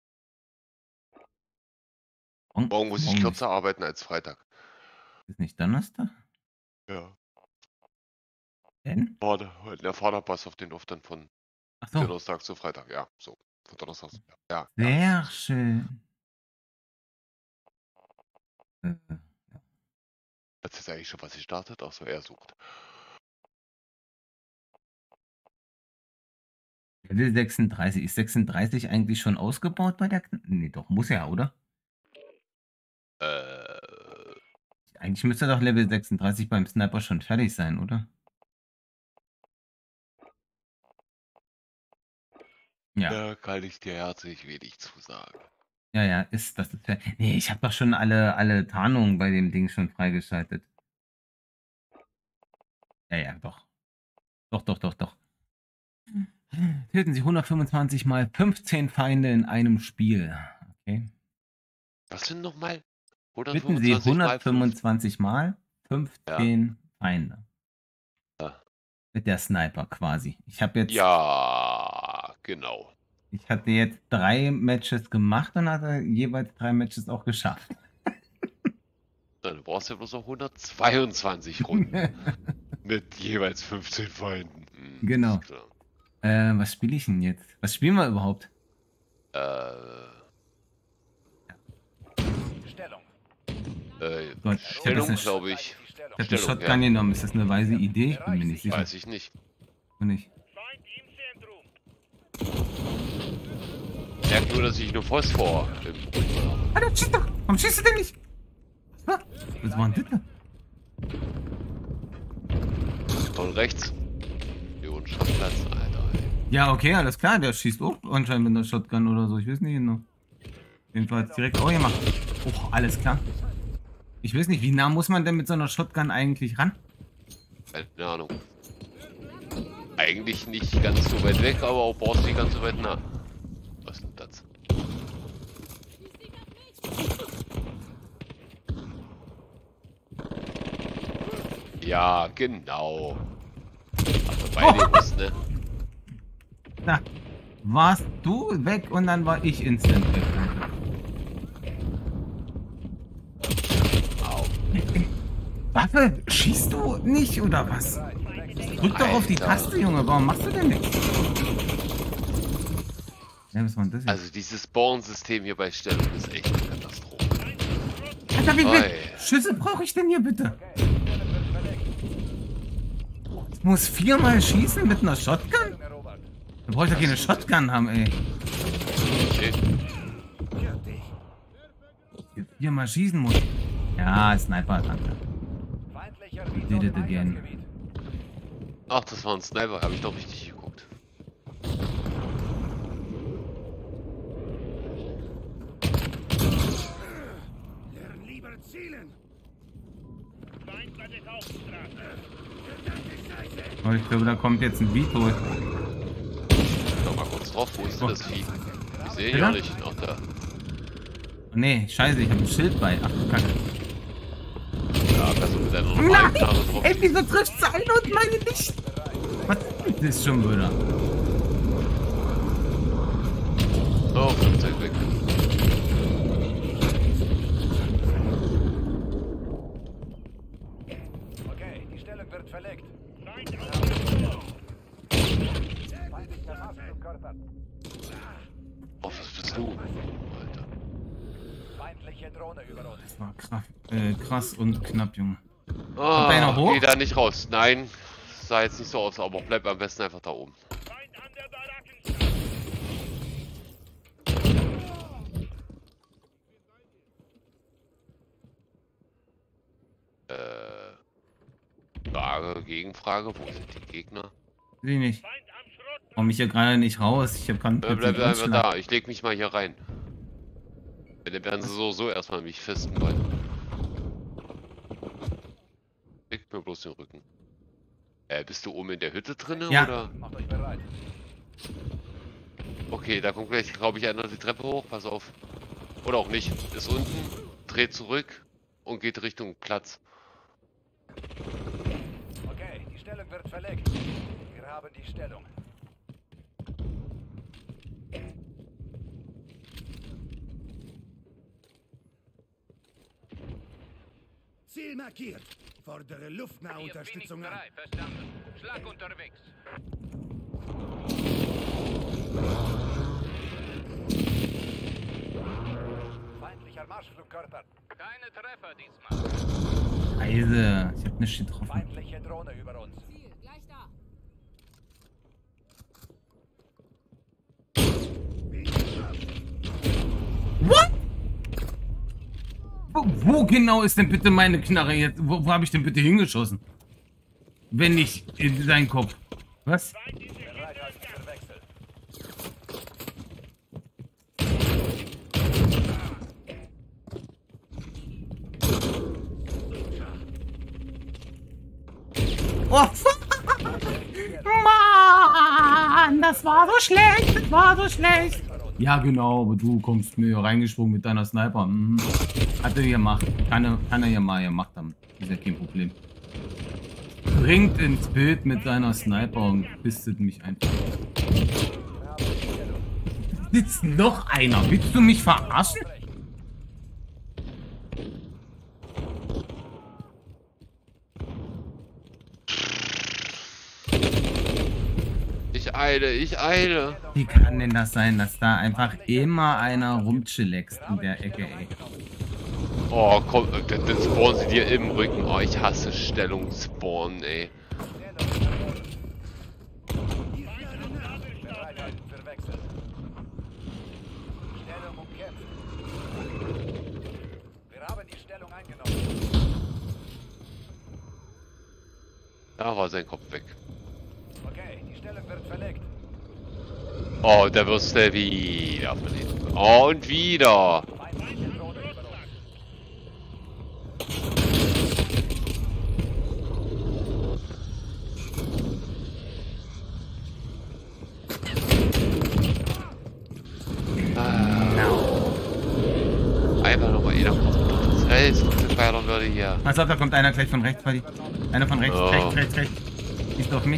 Morgen muss ich kürzer arbeiten als Freitag. Ist nicht Donnerstag? Ja. Denn? Warte, der Vaterpass auf den Off dann von Ach so, Donnerstag zu Freitag. Ja, so. Von Donnerstag zu Ja. ja. sehr schön. Äh, Das ist eigentlich schon, was ich startet. Achso, er sucht. Level sechsunddreißig. Ist sechsunddreißig eigentlich schon ausgebaut bei der Kn Nee, doch, muss ja, oder? Äh, Eigentlich müsste doch Level sechsunddreißig beim Sniper schon fertig sein, oder? Ja, da kann ich dir herzlich wenig zusagen. ja, ja, ist das ist fertig. Nee, ich habe doch schon alle, alle Tarnungen bei dem Ding schon freigeschaltet. Ja, ja, doch. Doch, doch, doch, doch. Töten Sie hundertfünfundzwanzig mal fünfzehn Feinde in einem Spiel. Okay. Was sind nochmal? Bitten Sie hundertfünfundzwanzig mal fünfzehn Feinde. Ja. Mit der Sniper quasi. Ich habe jetzt, Ja, genau. ich hatte jetzt drei Matches gemacht und hatte jeweils drei Matches auch geschafft. Dann erinnern, du brauchst ja bloß noch hundertzweiundzwanzig Runden. Mit jeweils fünfzehn Feinden. Hm, Genau. ist klar. Äh, was spiele ich denn jetzt? Was spielen wir überhaupt? Äh, Stellung. äh, Gott, ich hab Stellung, das nicht- glaube ich. Die Stellung. Ich hab die Stellung, Shotgun ja. genommen. Ist das eine weise Idee? Ich bin mir nicht sicher. Weiß ich nicht. Und nicht. Feind im Zentrum. Merkt nur, dass ich nur Phosphor im Rücken habe. Alter, schieß doch! Warum schießt du denn nicht? Was? Was war denn das? Von rechts. Hier unten Schrottplatz, Alter. Ey. Ja, okay, alles klar. Der schießt auch anscheinend mit einer Shotgun oder so. Ich weiß nicht genau. Jedenfalls direkt auch gemacht. Oh, alles klar. Ich weiß nicht, wie nah muss man denn mit so einer Shotgun eigentlich ran? Keine Ahnung. Eigentlich nicht ganz so weit weg, aber auch brauchst du nicht ganz so weit nah. Was ist denn das? Ja, genau. Also bei dir muss, ne? Da warst du weg und dann war ich instant weg. Au. Waffe, schießt du nicht oder was? Drück doch auf die Alter. Taste, Junge. Warum machst du denn nichts? Ja, was war denn das jetzt? Also dieses Spawn-System hier bei Stellung ist echt eine Katastrophe. Alter, wie Oi. viele Schüsse brauche ich denn hier bitte? Ich muss viermal schießen mit einer Shotgun? Erobert. Da brauche ich doch keine Shotgun haben, ey. Okay. Viermal schießen muss. Ja, Sniper, danke. Feindlicher Did it again. Einsatzgebiet. Ach, das war ein Sniper, habe ich doch richtig geguckt. Lern lieber zielen. Feind bei der Hauptstraße. Oh, ich glaube, da kommt jetzt ein Vito. Noch mal kurz drauf, wo ist denn das Vieh? Ich sehe ihn Ja? ja nicht. Ach, da. Nee, scheiße, ich habe ein Schild bei. Ach du Kacke. Ja, kannst du mit deiner normalen Knarre drauf. Ey, wieso trifft es eine und meine nicht? Was ist das schon wieder? Oh, Flugzeug weg. Okay, die Stellung wird verlegt. Feindlicher Massenflugkörper. Oh, was bist du? Alter. Feindliche Drohne über uns. Das war krass, äh, krass und knapp, Junge. Oh, da einer hoch? geh da nicht raus. Nein, sah jetzt nicht so aus, aber bleib am besten einfach da oben. Feind an der Barackenstraße. Äh. Frage, Gegenfrage, wo sind die Gegner? Will ich nicht. Feind am Schrott. Komm ich hier gerade nicht raus. Ich habe keinen Äh, Platz bleib im einfach Anschlag. da, ich leg mich mal hier rein. Wenn dann werden sie so so erstmal mich festen wollen. Leg mir bloß den Rücken. Äh, bist du oben in der Hütte drinne Ja. oder? Macht euch bereit. Okay, da kommt gleich, glaube ich, einer die Treppe hoch, pass auf. Oder auch nicht. Ist unten, dreht zurück und geht Richtung Platz. Okay, die Stellung wird verlegt. Wir haben die Stellung. Ziel markiert. Fordere Luftnahunterstützung an. verstanden. Schlag unterwegs. Feindlicher Marschflugkörper. Keine Treffer diesmal. Scheiße, ich hab nicht getroffen. Feindliche Drohne über uns. Ziel, gleich da. What? Wo, wo genau ist denn bitte meine Knarre jetzt? Wo, wo habe ich denn bitte hingeschossen? Wenn nicht in seinen Kopf. Was? Bereithalten für Wechsel. Oh, Mann, das war so schlecht, das war so schlecht. Ja, genau, aber du kommst mir reingesprungen mit deiner Sniper. Mhm. Hat er gemacht. Kann er, kann er ja mal gemacht haben. Ist ja kein Problem. Bringt ins Bild mit seiner Sniper und pistet mich einfach. Sitzt noch einer. Willst du mich verarschen? eile, ich eile. Wie kann denn das sein, dass da einfach immer einer rumchillaxt in der Ecke, ey? Oh, komm, dann dann spawnen sie dir im Rücken. Oh, ich hasse Stellungsspawn, ey. Bereithalten für Wechsel. Stellung umkämpft. Wir haben die Stellung eingenommen. Da war sein Kopf weg. Okay, die Stellung wird verlegt. Oh, da wirst du wieder von hinten. Oh, und wieder. Feindliche Drohne über uns. Einfach nochmal jeder kurz mit das Fels feiern würde hier. Pass auf, da kommt einer gleich von rechts, Freddy. Einer von rechts, Oh. rechts, rechts, rechts. Siehst du auf mich?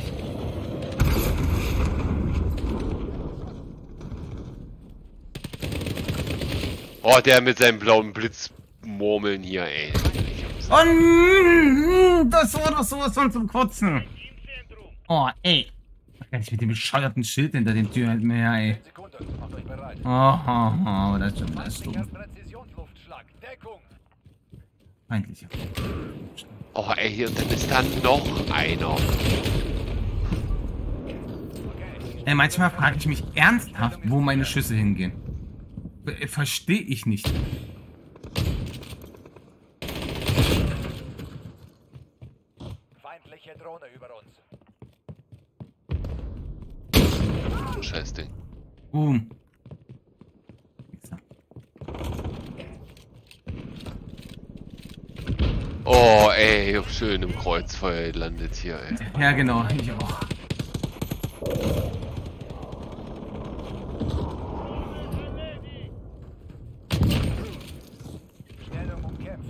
Oh, der mit seinem blauen Blitzmurmeln hier, ey. Oh, mm, das war doch sowas von zum Kotzen. Oh, ey. Kann ich mit dem bescheuerten Schild hinter den Tür halt mehr, ey. Sekunden, macht euch bereit. Oh, oh, oh, das ist schon das ist Feindlicher dumm. Präzisionsluftschlag. Deckung. Feindlicher. Oh, ey, hier und dann ist da noch einer. Okay, Ey, manchmal frage ich mich ernsthaft, wo meine Schüsse hingehen. Ver- Verstehe ich nicht. feindliche Drohne über uns. Scheiß Ding. Boom. Wichser. Oh, ey, schön im Kreuzfeuer landet hier, ey. Ja, genau. Ich auch. Stellung umkämpft.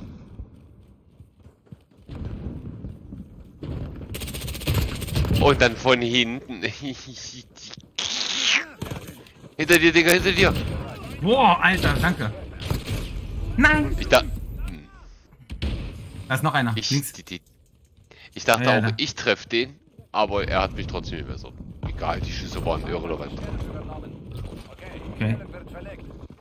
Und dann von hinten. Hinter dir, Digga, hinter dir. Boah, Alter, danke. Nein. Ich da. Da ist noch einer. Ich, Links. die, die, ich dachte Ja, ja, auch, da. ich treffe den, aber er hat mich trotzdem nicht mehr so. Egal, die Schüsse waren irrelevant. Stellung übernommen. Okay, die Okay. Stellung wird verlegt.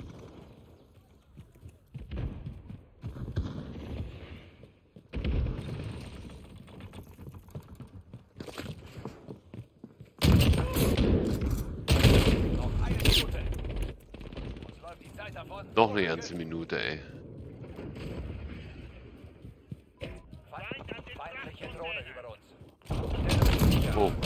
Noch eine Minute. Uns läuft die Zeit davon. Noch eine ganze Minute, ey. Feind, feindliche Drohne über uns. Oh,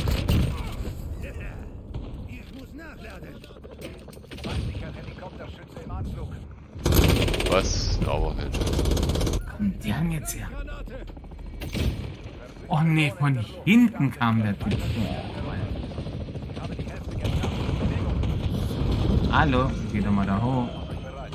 Ich muss nachladen. Feindlicher Helikopterschütze im Anflug. was? Aber kein Schuss. Komm, die haben jetzt her. Oh nee, von hinten kam der Typ. Oh, Alter. Ich habe die Hälfte geschafft. Bewegung. Hallo, geh doch mal da hoch. Bereit.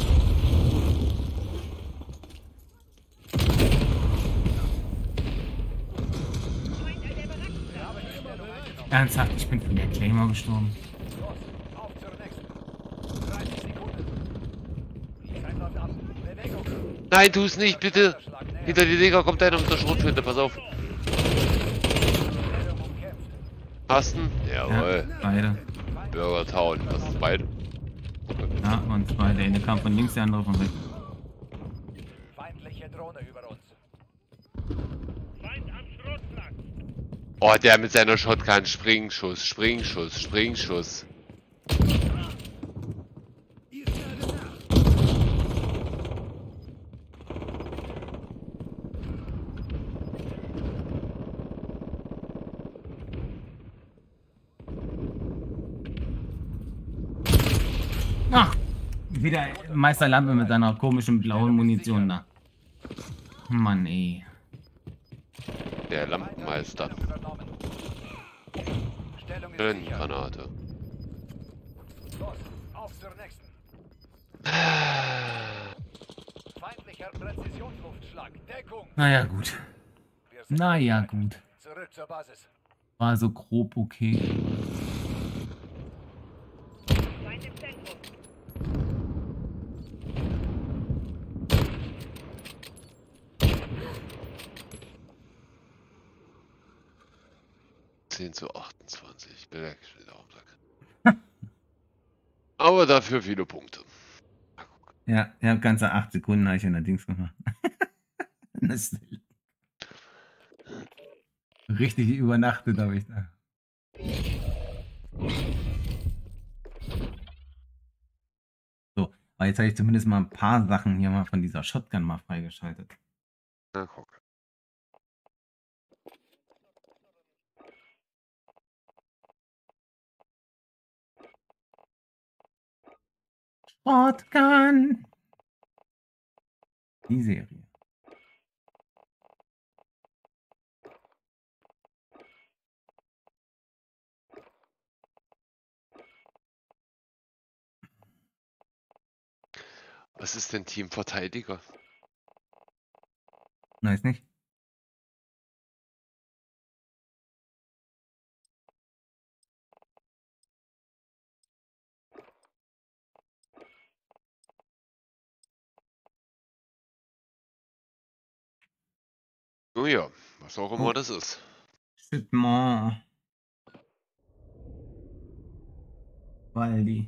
Feind an der Barackenstraße. Ernsthaft, ich bin von der Claymore gestorben. Los, auf zur nächsten. dreißig Sekunden. Die Zeit läuft ab. Bewegung. Nein, tu's nicht, bitte. Hinter dir, Digga, kommt einer mit der Schrotflinte, pass auf. Stellung umkämpft. Hast du? Ja, Jawohl. beide. Burger Town, das ist beide. Ja, und zwei. Der eine kam von links, der andere von rechts. Feindliche Drohne über uns. Feind am Schrotplatz. Oh, der mit seiner Shotgun, Springschuss, Springschuss, Springschuss. Ich lade nach. Ach, wieder Meister Lampe mit seiner komischen blauen Munition da. Mann, ey. Der Lampenmeister. Stellung übernommen. Stellung ist Schön, sicher. Granate. Los, auf zur nächsten. Feindlicher Präzisionsluftschlag. Deckung. Naja, gut. Wir sind Naja, bereit. gut. Zurück zur Basis. War so grob okay. Feind im Zentrum. zehn zu achtundzwanzig. Der geht auf den Sack. Aber dafür viele Punkte. Ja, ja, ganze acht Sekunden habe ich allerdings gemacht. Das ist richtig übernachtet habe ich da. So, aber jetzt habe ich zumindest mal ein paar Sachen hier mal von dieser Shotgun mal freigeschaltet. Na, guck. Shotgun! Die Serie. Was ist denn Teamverteidiger? Weiß nicht. Oh ja, was auch immer Oh. das ist. Shit, man. Waldi.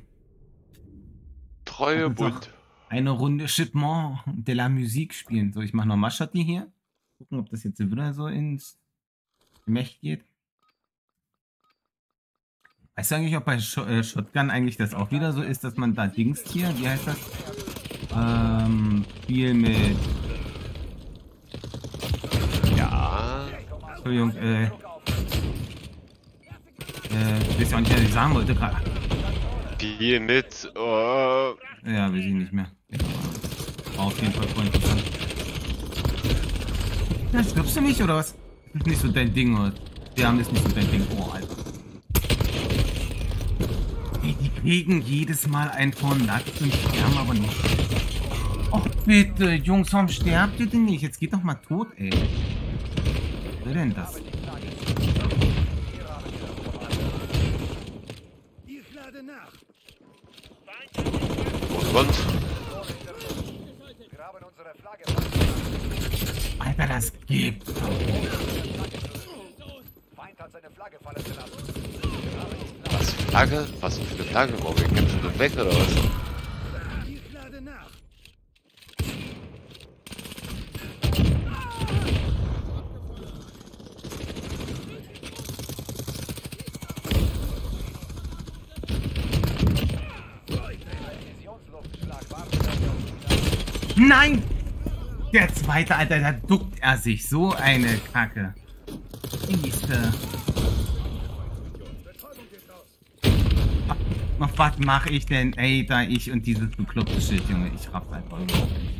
Treue Lass uns Bund. doch eine Runde Chipement de la Musik spielen. So, ich mache nochmal Shotty hier. Gucken, ob das jetzt wieder so ins Gemächt geht. Weißt du eigentlich, ob bei Sh äh, Shotgun eigentlich das auch wieder so ist, dass man da Dings hier, wie heißt das? Ähm, viel mit. Ja. Entschuldigung, äh. Äh, ich weiß ja auch nicht, was ich sagen wollte gerade. Viel mit. Oh. Ja, weiß ich nicht mehr. War auf jeden Fall voll interessant. Das glaubst du nicht, oder was? Das ist nicht so dein Ding, oder? Wir haben das nicht so dein Ding. Oh, Alter. Die, die kriegen jedes Mal einen von Nackt und sterben aber nicht. Och, bitte, Jungs, warum sterbt ihr denn nicht? Jetzt geht doch mal tot, ey. Was soll denn das? Ich lade nach. Und? Graben unsere Flagge. Alter, das gibt. Feind hat seine Flagge fallen gelassen. Was für Flagge? Was für eine Flagge? Warum wir kämpfen wir weg oder was? Ich lade nach. Nein! Der zweite, Alter, da duckt er sich. So eine Kacke. Siehste. Ach, was mache ich denn? Ey, da ich und dieses bekloppte Schild, Junge. Ich raff's einfach nicht.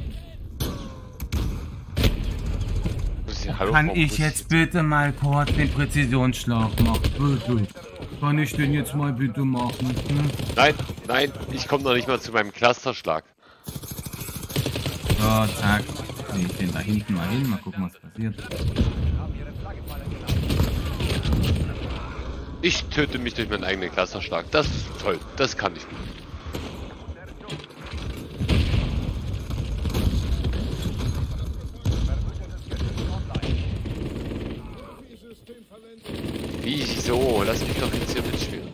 Hallo, Kann Frau ich Bus. jetzt bitte mal kurz den Präzisionsschlag machen? Bitte. Kann ich den jetzt mal bitte machen? Hm? Nein, nein, ich komme noch nicht mal zu meinem Clusterschlag. So, zack. Leg ich den da hinten mal hin. Mal gucken, was passiert. Ich töte mich durch meinen eigenen Clusterschlag. Das ist toll, das kann ich gut. Wieso? Lass mich doch jetzt hier mitspielen.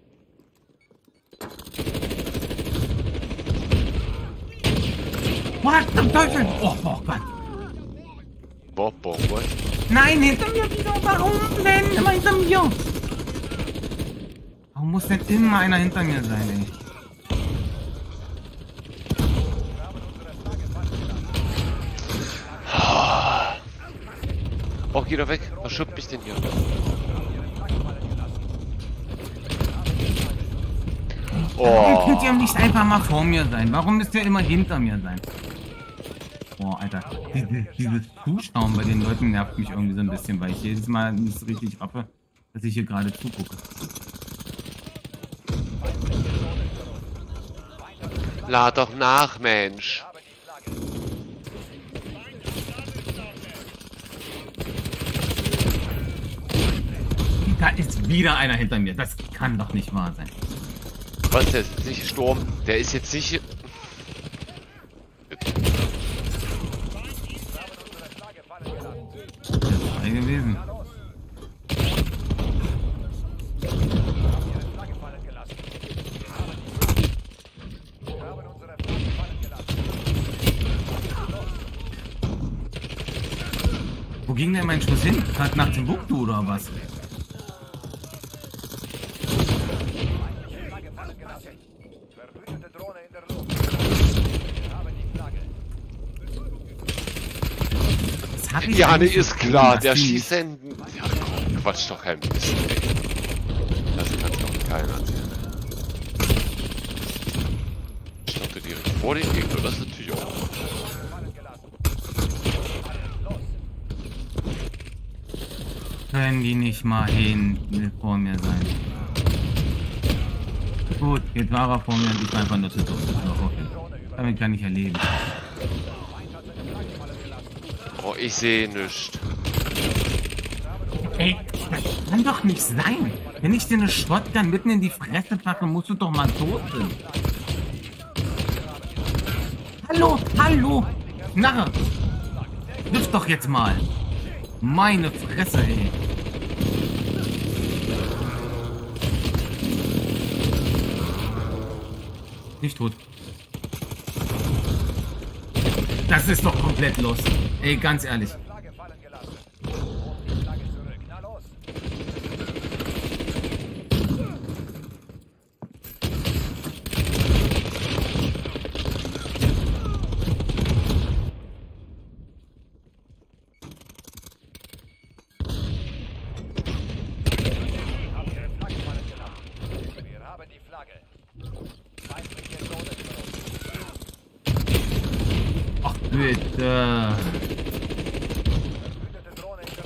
Was zum Teufel? Oh, oh Gott. Boah, boah, boah. Nein, hinter mir wieder. Warum denn? Immer hinter mir. Warum muss denn immer einer hinter mir sein, ey? Oh, geh doch weg. Was schubbt mich denn hier? Warum Oh. könnt ihr nicht einfach mal vor mir sein? Warum müsst ihr immer hinter mir sein? Boah, Alter. Diese, dieses Zuschauen bei den Leuten nervt mich irgendwie so ein bisschen, weil ich jedes Mal nicht so richtig raffe, dass ich hier gerade zugucke. Lad doch nach, Mensch. Da ist wieder einer hinter mir. Das kann doch nicht wahr sein. Was ist das? Nicht Sturm? Der ist jetzt nicht. Das ist frei gewesen. Wo ging denn mein Schuss hin? Gerade nach dem Timbuktu oder was? Flagge fallen gelassen. Verwüstete Drohne in der Luft. Wir haben die Flagge. Das hab ich Ja, nee, eigentlich ist so klar, dass der die- Schießen. Ja, komm, Quatsch doch kein Mist, ey. Das kannst doch keiner erzählen. Ich dachte direkt vor den Gegner, das ist natürlich auch. Fallen gelassen. Los. Können die nicht mal hin vor mir sein? Gut, jetzt war er vor mir und ich war einfach nur zu dumm. So, okay. Damit kann ich erleben. Oh, ich sehe nichts. Ey, das kann doch nicht sein. Wenn ich dir eine Shotgun mitten in die Fresse packe, musst du doch mal tot sein. Hallo, hallo, Narre. Triff doch jetzt mal. Meine Fresse, ey. Nicht tot. Das ist doch komplett los. Ey, ganz ehrlich. Flagge fallen gelassen. Und die Flagge zurück. Na los. Haben ihre Flagge fallen gelassen. Wir haben die Flagge. Feindliche Drohne über uns. Ach, bitte. Verwüstete Drohne in der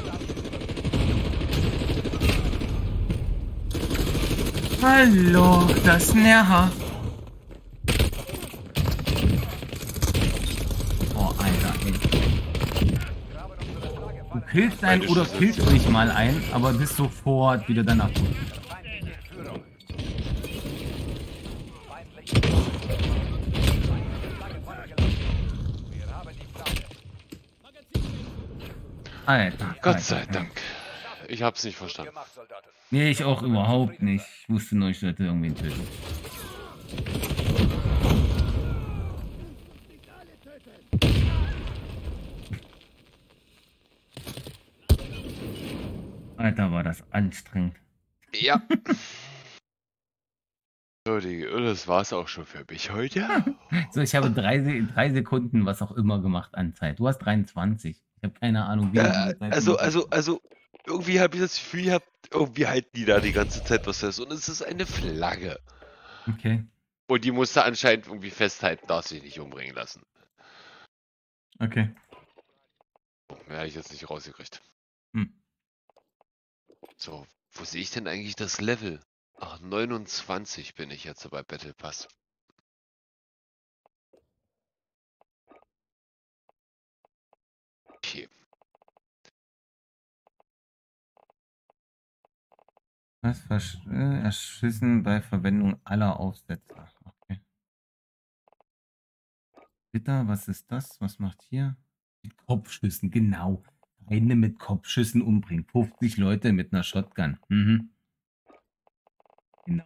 Luft. Hallo, das ist nervt. Oh, Alter, ey. Du killst einen oder killst ruhig mal einen, aber bist sofort wieder danach tot. Feindliche Führung. Feindliche Flagge fallen gelassen. Wir haben die Flagge. Alter. Gott Alter, sei Alter. Dank. Ich hab's nicht verstanden. Gemacht, Soldaten. Nee, ich auch überhaupt nicht. Ich wusste nur, ich sollte irgendwen töten. Alter, war das anstrengend. Ja. So, die, das war's auch schon für mich heute. So, ich habe drei, Se- drei Sekunden, was auch immer gemacht an Zeit. Du hast dreiundzwanzig. Ich habe keine Ahnung, wie Ja, lange Zeit also, du- also, also, irgendwie habe ich das Gefühl, ihr habt, irgendwie halten die da die ganze Zeit was fest. Und es ist eine Flagge. Okay, Und die musst du anscheinend irgendwie festhalten, darfst dich nicht umbringen lassen. okay. Mehr habe ich jetzt nicht rausgekriegt. Hm. So, wo sehe ich denn eigentlich das Level? Ach, neunundzwanzig bin ich jetzt bei Battle Pass. Okay. Was? Versch äh, erschissen bei Verwendung aller Aufsätze. Okay. Bitter, was ist das? Was macht hier? Mit Kopfschüssen, genau. Feinde mit Kopfschüssen umbringen. fünfzig Leute mit einer Shotgun. Mhm. Genau.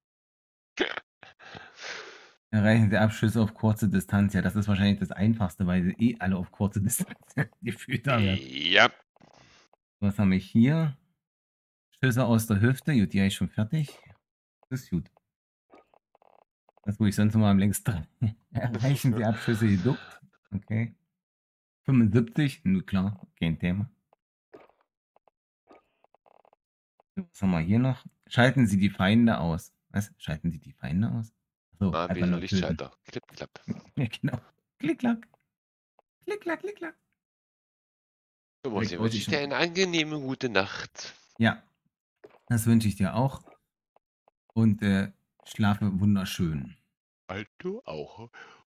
Erreichen Sie Abschüsse auf kurze Distanz. Ja, das ist wahrscheinlich das Einfachste, weil sie eh alle auf kurze Distanz gefühlt haben. Ja. Was haben wir hier? Schüsse aus der Hüfte. Gut, die habe ich schon fertig. Das ist gut. Das, wo ich sonst immer am längsten dran. Erreichen Sie Abschüsse geduckt. Okay. fünfundsiebzig. Nur klar, kein Thema. Was haben wir hier noch? Schalten Sie die Feinde aus. Was? Schalten Sie die Feinde aus? So, Ah, einfach wieder nur töten. Lichtschalter. Klipp, klapp. Ja, genau. Klick, klack. Klick, klack, klick, klack. So, muss Direkt ich wünsche ich dir ausgeschaltet. eine angenehme gute Nacht. Ja, das wünsche ich dir auch. Und äh, schlafe wunderschön. Halt du auch.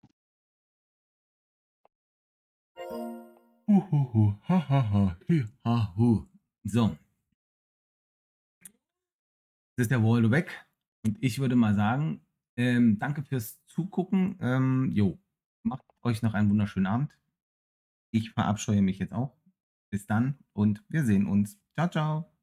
Huhuhu, hahaha, hi, ha, hu. So. Jetzt ist der Waldo weg. Und ich würde mal sagen, ähm, danke fürs Zugucken. Ähm, jo, macht euch noch einen wunderschönen Abend. Ich verabscheue mich jetzt auch. Bis dann und wir sehen uns. Ciao, ciao.